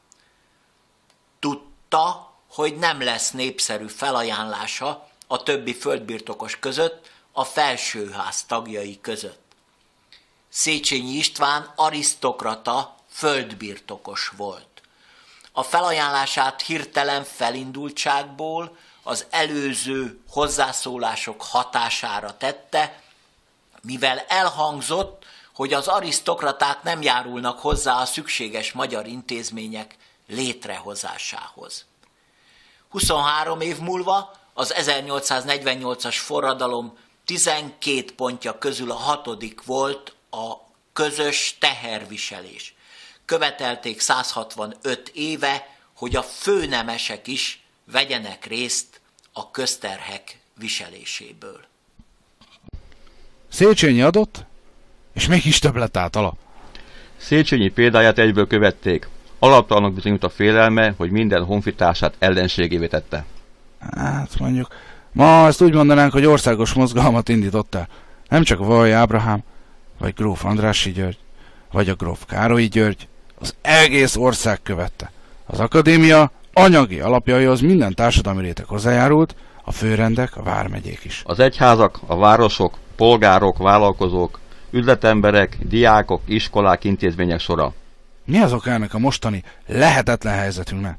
Tudta, hogy nem lesz népszerű felajánlása a többi földbirtokos között, a felsőház tagjai között. Széchenyi István arisztokrata földbirtokos volt. A felajánlását hirtelen felindultságból, az előző hozzászólások hatására tette, mivel elhangzott, hogy az arisztokraták nem járulnak hozzá a szükséges magyar intézmények létrehozásához. 23 év múlva az 1848-as forradalom 12 pontja közül a 6. volt a közös teherviselés. Követelték 165 éve, hogy a főnemesek is vegyenek részt a közterhek viseléséből. Széchenyi adott, és mégis többlet állt ala. Széchenyi példáját egyből követték. Alaptalannak bizonyult a félelme, hogy minden honfitársát ellenségévé tette. Hát mondjuk, ma ezt úgy mondanánk, hogy országos mozgalmat indítottál. Nem csak Vaj Ábrahám, vagy gróf Andrássy György, vagy a gróf Károlyi György, az egész ország követte. Az akadémia anyagi alapjaihoz minden társadalmi réteg hozzájárult, a főrendek, a vármegyék is. Az egyházak, a városok, polgárok, vállalkozók, üzletemberek, diákok, iskolák, intézmények sora. Mi az oka ennek a mostani lehetetlen helyzetünknek?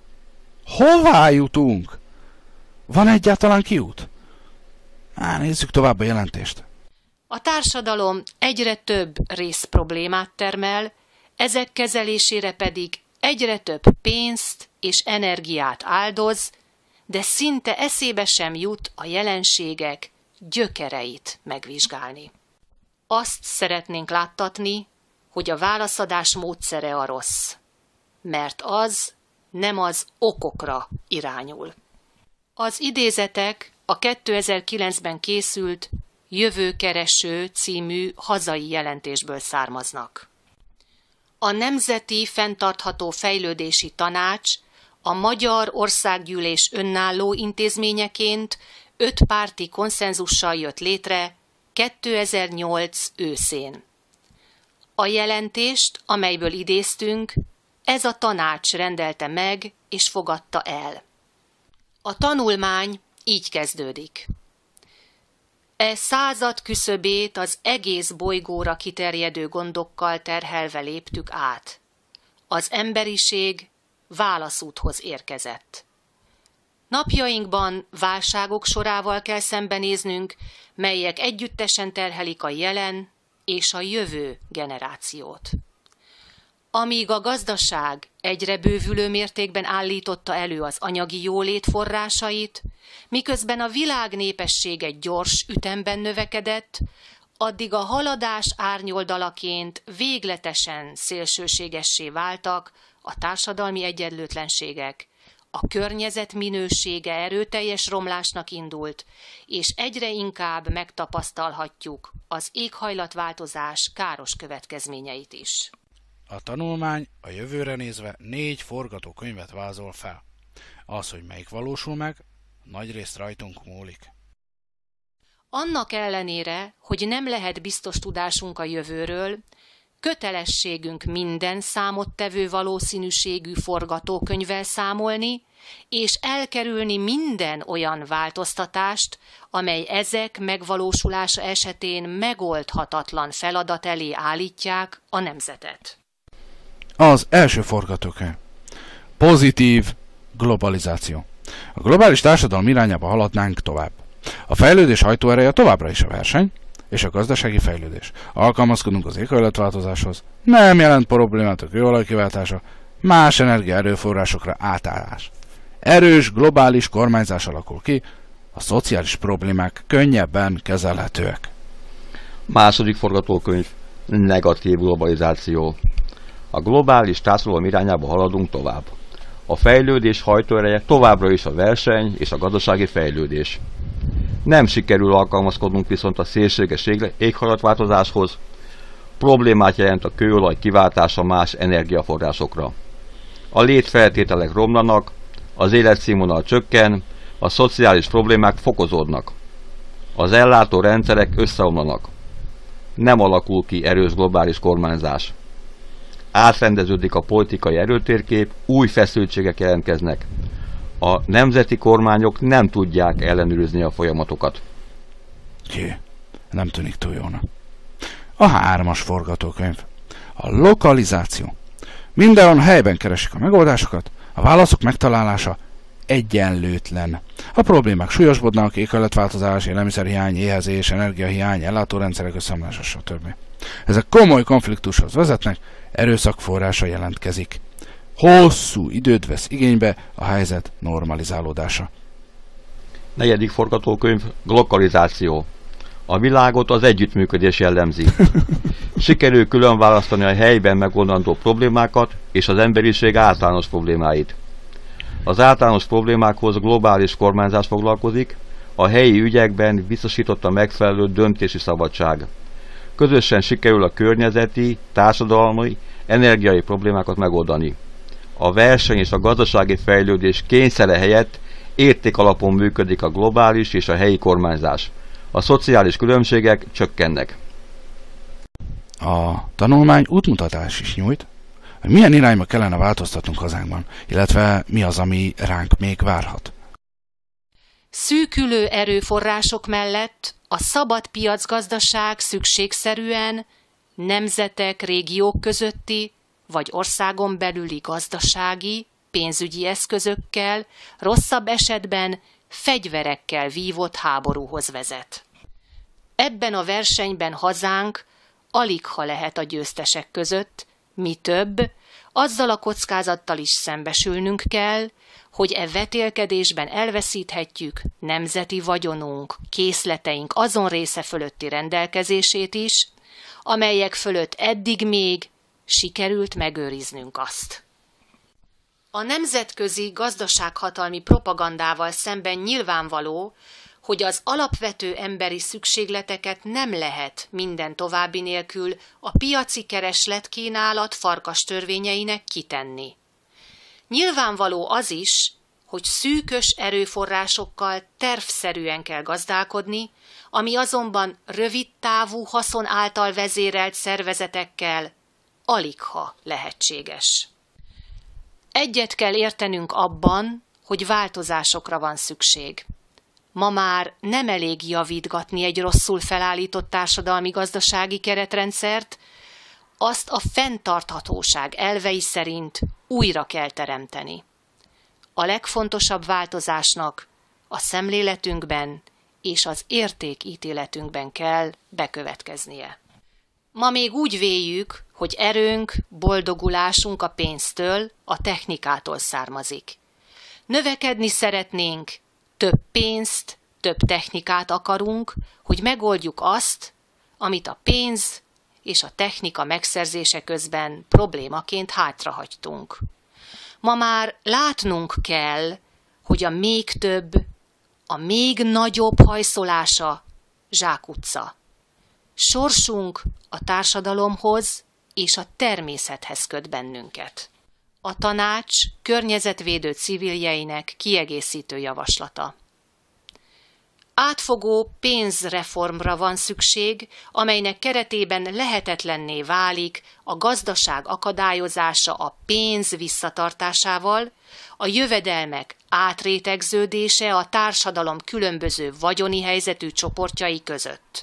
Hová jutunk? Van egyáltalán kiút? Nézzük tovább a jelentést. A társadalom egyre több részproblémát termel, ezek kezelésére pedig egyre több pénzt és energiát áldoz, de szinte eszébe sem jut a jelenségek gyökereit megvizsgálni. Azt szeretnénk láttatni, hogy a válaszadás módszere a rossz, mert az nem az okokra irányul. Az idézetek a 2009-ben készült Jövőkereső című hazai jelentésből származnak. A Nemzeti Fenntartható Fejlődési Tanács a Magyar Országgyűlés önálló intézményeként 5 párti konszenzussal jött létre 2008 őszén. A jelentést, amelyből idéztünk, ez a tanács rendelte meg és fogadta el. A tanulmány így kezdődik. Század küszöbét az egész bolygóra kiterjedő gondokkal terhelve léptük át. Az emberiség válaszúthoz érkezett. Napjainkban válságok sorával kell szembenéznünk, melyek együttesen terhelik a jelen és a jövő generációt. Amíg a gazdaság egyre bővülő mértékben állította elő az anyagi jólét forrásait, miközben a világ népessége gyors ütemben növekedett, addig a haladás árnyoldalaként végletesen szélsőségessé váltak a társadalmi egyenlőtlenségek, a környezet minősége erőteljes romlásnak indult, és egyre inkább megtapasztalhatjuk az éghajlatváltozás káros következményeit is. A tanulmány a jövőre nézve 4 forgatókönyvet vázol fel. Az, hogy melyik valósul meg, nagyrészt rajtunk múlik. Annak ellenére, hogy nem lehet biztos tudásunk a jövőről, kötelességünk minden számottevő valószínűségű forgatókönyvvel számolni, és elkerülni minden olyan változtatást, amely ezek megvalósulása esetén megoldhatatlan feladat elé állítják a nemzetet. Az első forgatókönyv. Pozitív globalizáció. A globális társadalom irányába haladnánk tovább. A fejlődés hajtóereje továbbra is a verseny és a gazdasági fejlődés. Alkalmazkodunk az éghajlatváltozáshoz, nem jelent problémát a kőolaj kiváltása, más energiaerőforrásokra átállás. Erős globális kormányzás alakul ki, a szociális problémák könnyebben kezelhetőek. Második forgatókönyv. Negatív globalizáció. A globális társadalom irányába haladunk tovább. A fejlődés hajtóereje továbbra is a verseny és a gazdasági fejlődés. Nem sikerül alkalmazkodnunk viszont a szélséges éghajlatváltozáshoz, problémát jelent a kőolaj kiváltása más energiaforrásokra. A létfeltételek romlanak, az életszínvonal csökken, a szociális problémák fokozódnak. Az ellátó rendszerek összeomlanak. Nem alakul ki erős globális kormányzás. Átrendeződik a politikai erőtérkép, új feszültségek jelentkeznek. A nemzeti kormányok nem tudják ellenőrizni a folyamatokat. Nem tűnik túl jónak. A 3-as forgatókönyv. A lokalizáció. Mindenhol helyben keresik a megoldásokat, a válaszok megtalálása egyenlőtlen. A problémák súlyosbodnak, éghajlatváltozás, élelmiszerhiány, éhezés, energiahiány, ellátórendszerek összeomlása, stb. Ezek komoly konfliktushoz vezetnek, erőszak forrása jelentkezik. Hosszú időt vesz igénybe a helyzet normalizálódása. 4. forgatókönyv. Glokalizáció. A világot az együttműködés jellemzi. Sikerül külön választani a helyben megoldandó problémákat és az emberiség általános problémáit. Az általános problémákhoz globális kormányzás foglalkozik, a helyi ügyekben biztosított a megfelelő döntési szabadság. Közösen sikerül a környezeti, társadalmi, energiai problémákat megoldani. A verseny és a gazdasági fejlődés kényszere helyett értékalapon működik a globális és a helyi kormányzás. A szociális különbségek csökkennek. A tanulmány útmutatás is nyújt, hogy milyen irányba kellene változtatnunk hazánkban, illetve mi az, ami ránk még várhat. Szűkülő erőforrások mellett a szabad piacgazdaság szükségszerűen nemzetek, régiók közötti vagy országon belüli gazdasági, pénzügyi eszközökkel, rosszabb esetben fegyverekkel vívott háborúhoz vezet. Ebben a versenyben hazánk aligha lehet a győztesek között, mi több, azzal a kockázattal is szembesülnünk kell, hogy e vetélkedésben elveszíthetjük nemzeti vagyonunk, készleteink azon része fölötti rendelkezését is, amelyek fölött eddig még sikerült megőriznünk azt. A nemzetközi gazdasághatalmi propagandával szemben nyilvánvaló, hogy az alapvető emberi szükségleteket nem lehet minden további nélkül a piaci keresletkínálat farkas törvényeinek kitenni. Nyilvánvaló az is, hogy szűkös erőforrásokkal tervszerűen kell gazdálkodni, ami azonban rövidtávú haszon által vezérelt szervezetekkel aligha lehetséges. Egyet kell értenünk abban, hogy változásokra van szükség. Ma már nem elég javítgatni egy rosszul felállított társadalmi-gazdasági keretrendszert, azt a fenntarthatóság elvei szerint újra kell teremteni. A legfontosabb változásnak a szemléletünkben és az értékítéletünkben kell bekövetkeznie. Ma még úgy véljük, hogy erőnk, boldogulásunk a pénztől, a technikától származik. Növekedni szeretnénk, több pénzt, több technikát akarunk, hogy megoldjuk azt, amit a pénz és a technika megszerzése közben problémaként hátrahagytunk. Ma már látnunk kell, hogy a még több, a még nagyobb hajszolása zsákutca. Sorsunk a társadalomhoz és a természethez köt bennünket. A tanács környezetvédő civiljeinek kiegészítő javaslata. Átfogó pénzreformra van szükség, amelynek keretében lehetetlenné válik a gazdaság akadályozása a pénz visszatartásával, a jövedelmek átrétegződése a társadalom különböző vagyoni helyzetű csoportjai között.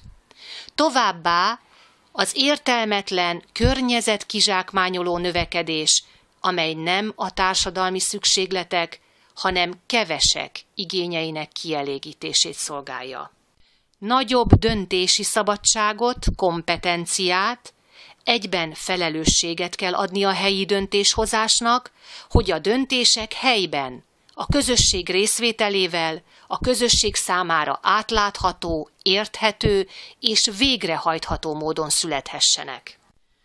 Továbbá az értelmetlen, környezetkizsákmányoló növekedés, amely nem a társadalmi szükségletek, hanem kevesek igényeinek kielégítését szolgálja. Nagyobb döntési szabadságot, kompetenciát, egyben felelősséget kell adni a helyi döntéshozásnak, hogy a döntések helyben, a közösség részvételével, a közösség számára átlátható, érthető és végrehajtható módon születhessenek.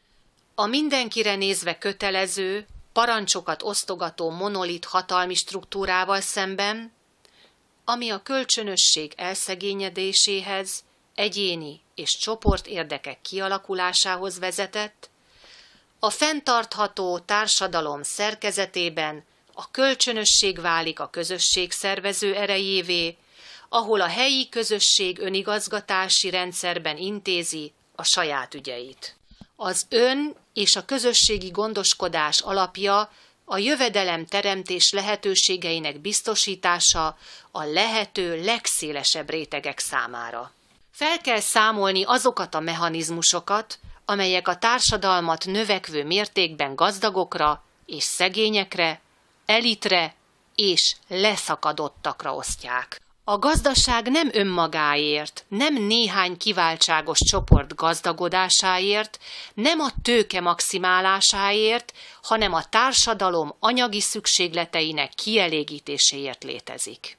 A mindenkire nézve kötelező, parancsokat osztogató monolit hatalmi struktúrával szemben, ami a kölcsönösség elszegényedéséhez, egyéni és csoport érdekek kialakulásához vezetett, a fenntartható társadalom szerkezetében a kölcsönösség válik a közösség szervező erejévé, ahol a helyi közösség önigazgatási rendszerben intézi a saját ügyeit. Az ön és a közösségi gondoskodás alapja a jövedelem teremtés lehetőségeinek biztosítása a lehető legszélesebb rétegek számára. Fel kell számolni azokat a mechanizmusokat, amelyek a társadalmat növekvő mértékben gazdagokra és szegényekre, elitre és leszakadottakra osztják. A gazdaság nem önmagáért, nem néhány kiváltságos csoport gazdagodásáért, nem a tőke maximálásáért, hanem a társadalom anyagi szükségleteinek kielégítéséért létezik.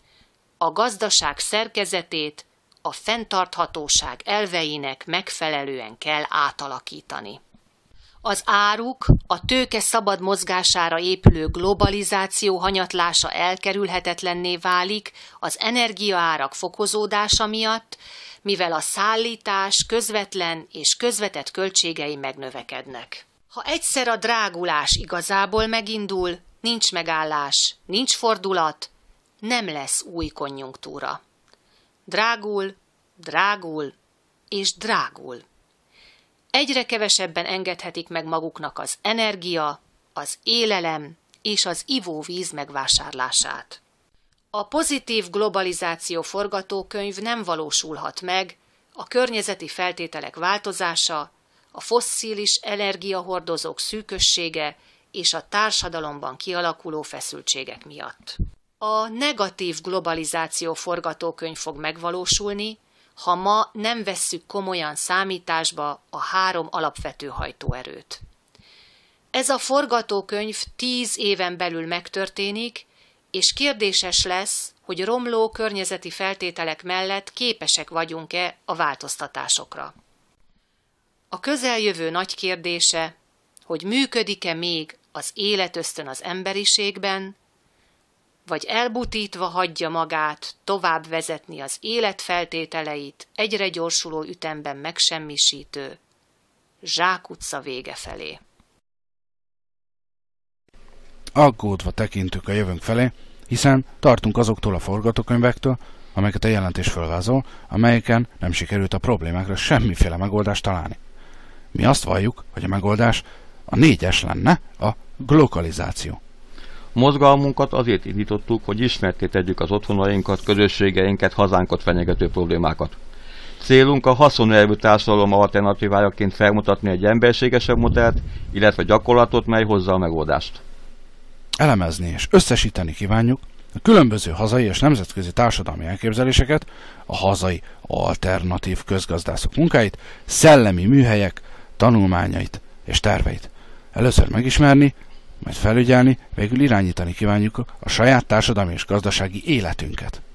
A gazdaság szerkezetét a fenntarthatóság elveinek megfelelően kell átalakítani. Az áruk, a tőke szabad mozgására épülő globalizáció hanyatlása elkerülhetetlenné válik az energiaárak fokozódása miatt, mivel a szállítás közvetlen és közvetett költségei megnövekednek. Ha egyszer a drágulás igazából megindul, nincs megállás, nincs fordulat, nem lesz új konjunktúra. Drágul, drágul és drágul. Egyre kevesebben engedhetik meg maguknak az energia, az élelem és az ivóvíz megvásárlását. A pozitív globalizáció forgatókönyv nem valósulhat meg, a környezeti feltételek változása, a fosszilis energiahordozók szűkössége és a társadalomban kialakuló feszültségek miatt. A negatív globalizáció forgatókönyv fog megvalósulni, ha ma nem vesszük komolyan számításba a 3 alapvető hajtóerőt. Ez a forgatókönyv 10 éven belül megtörténik, és kérdéses lesz, hogy romló környezeti feltételek mellett képesek vagyunk-e a változtatásokra. A közeljövő nagy kérdése, hogy működik-e még az életösztön az emberiségben, vagy elbutítva hagyja magát tovább vezetni az életfeltételeit egyre gyorsuló ütemben megsemmisítő zsákutca vége felé. Aggódva tekintünk a jövőnk felé, hiszen tartunk azoktól a forgatókönyvektől, amelyeket a jelentés felvázol, amelyeken nem sikerült a problémákra semmiféle megoldást találni. Mi azt valljuk, hogy a megoldás a 4-es lenne, a glokalizáció. Mozgalmunkat azért indítottuk, hogy ismertté tegyük az otthonainkat, közösségeinket, hazánkat fenyegető problémákat. Célunk a haszonelvű társadalom alternatívájaként felmutatni egy emberségesebb modellt, illetve gyakorlatot, mely hozza a megoldást. Elemezni és összesíteni kívánjuk A különböző hazai és nemzetközi társadalmi elképzeléseket, a hazai alternatív közgazdászok munkáit, szellemi műhelyek tanulmányait és terveit. Először megismerni, majd felügyelni, végül irányítani kívánjuk a saját társadalmi és gazdasági életünket.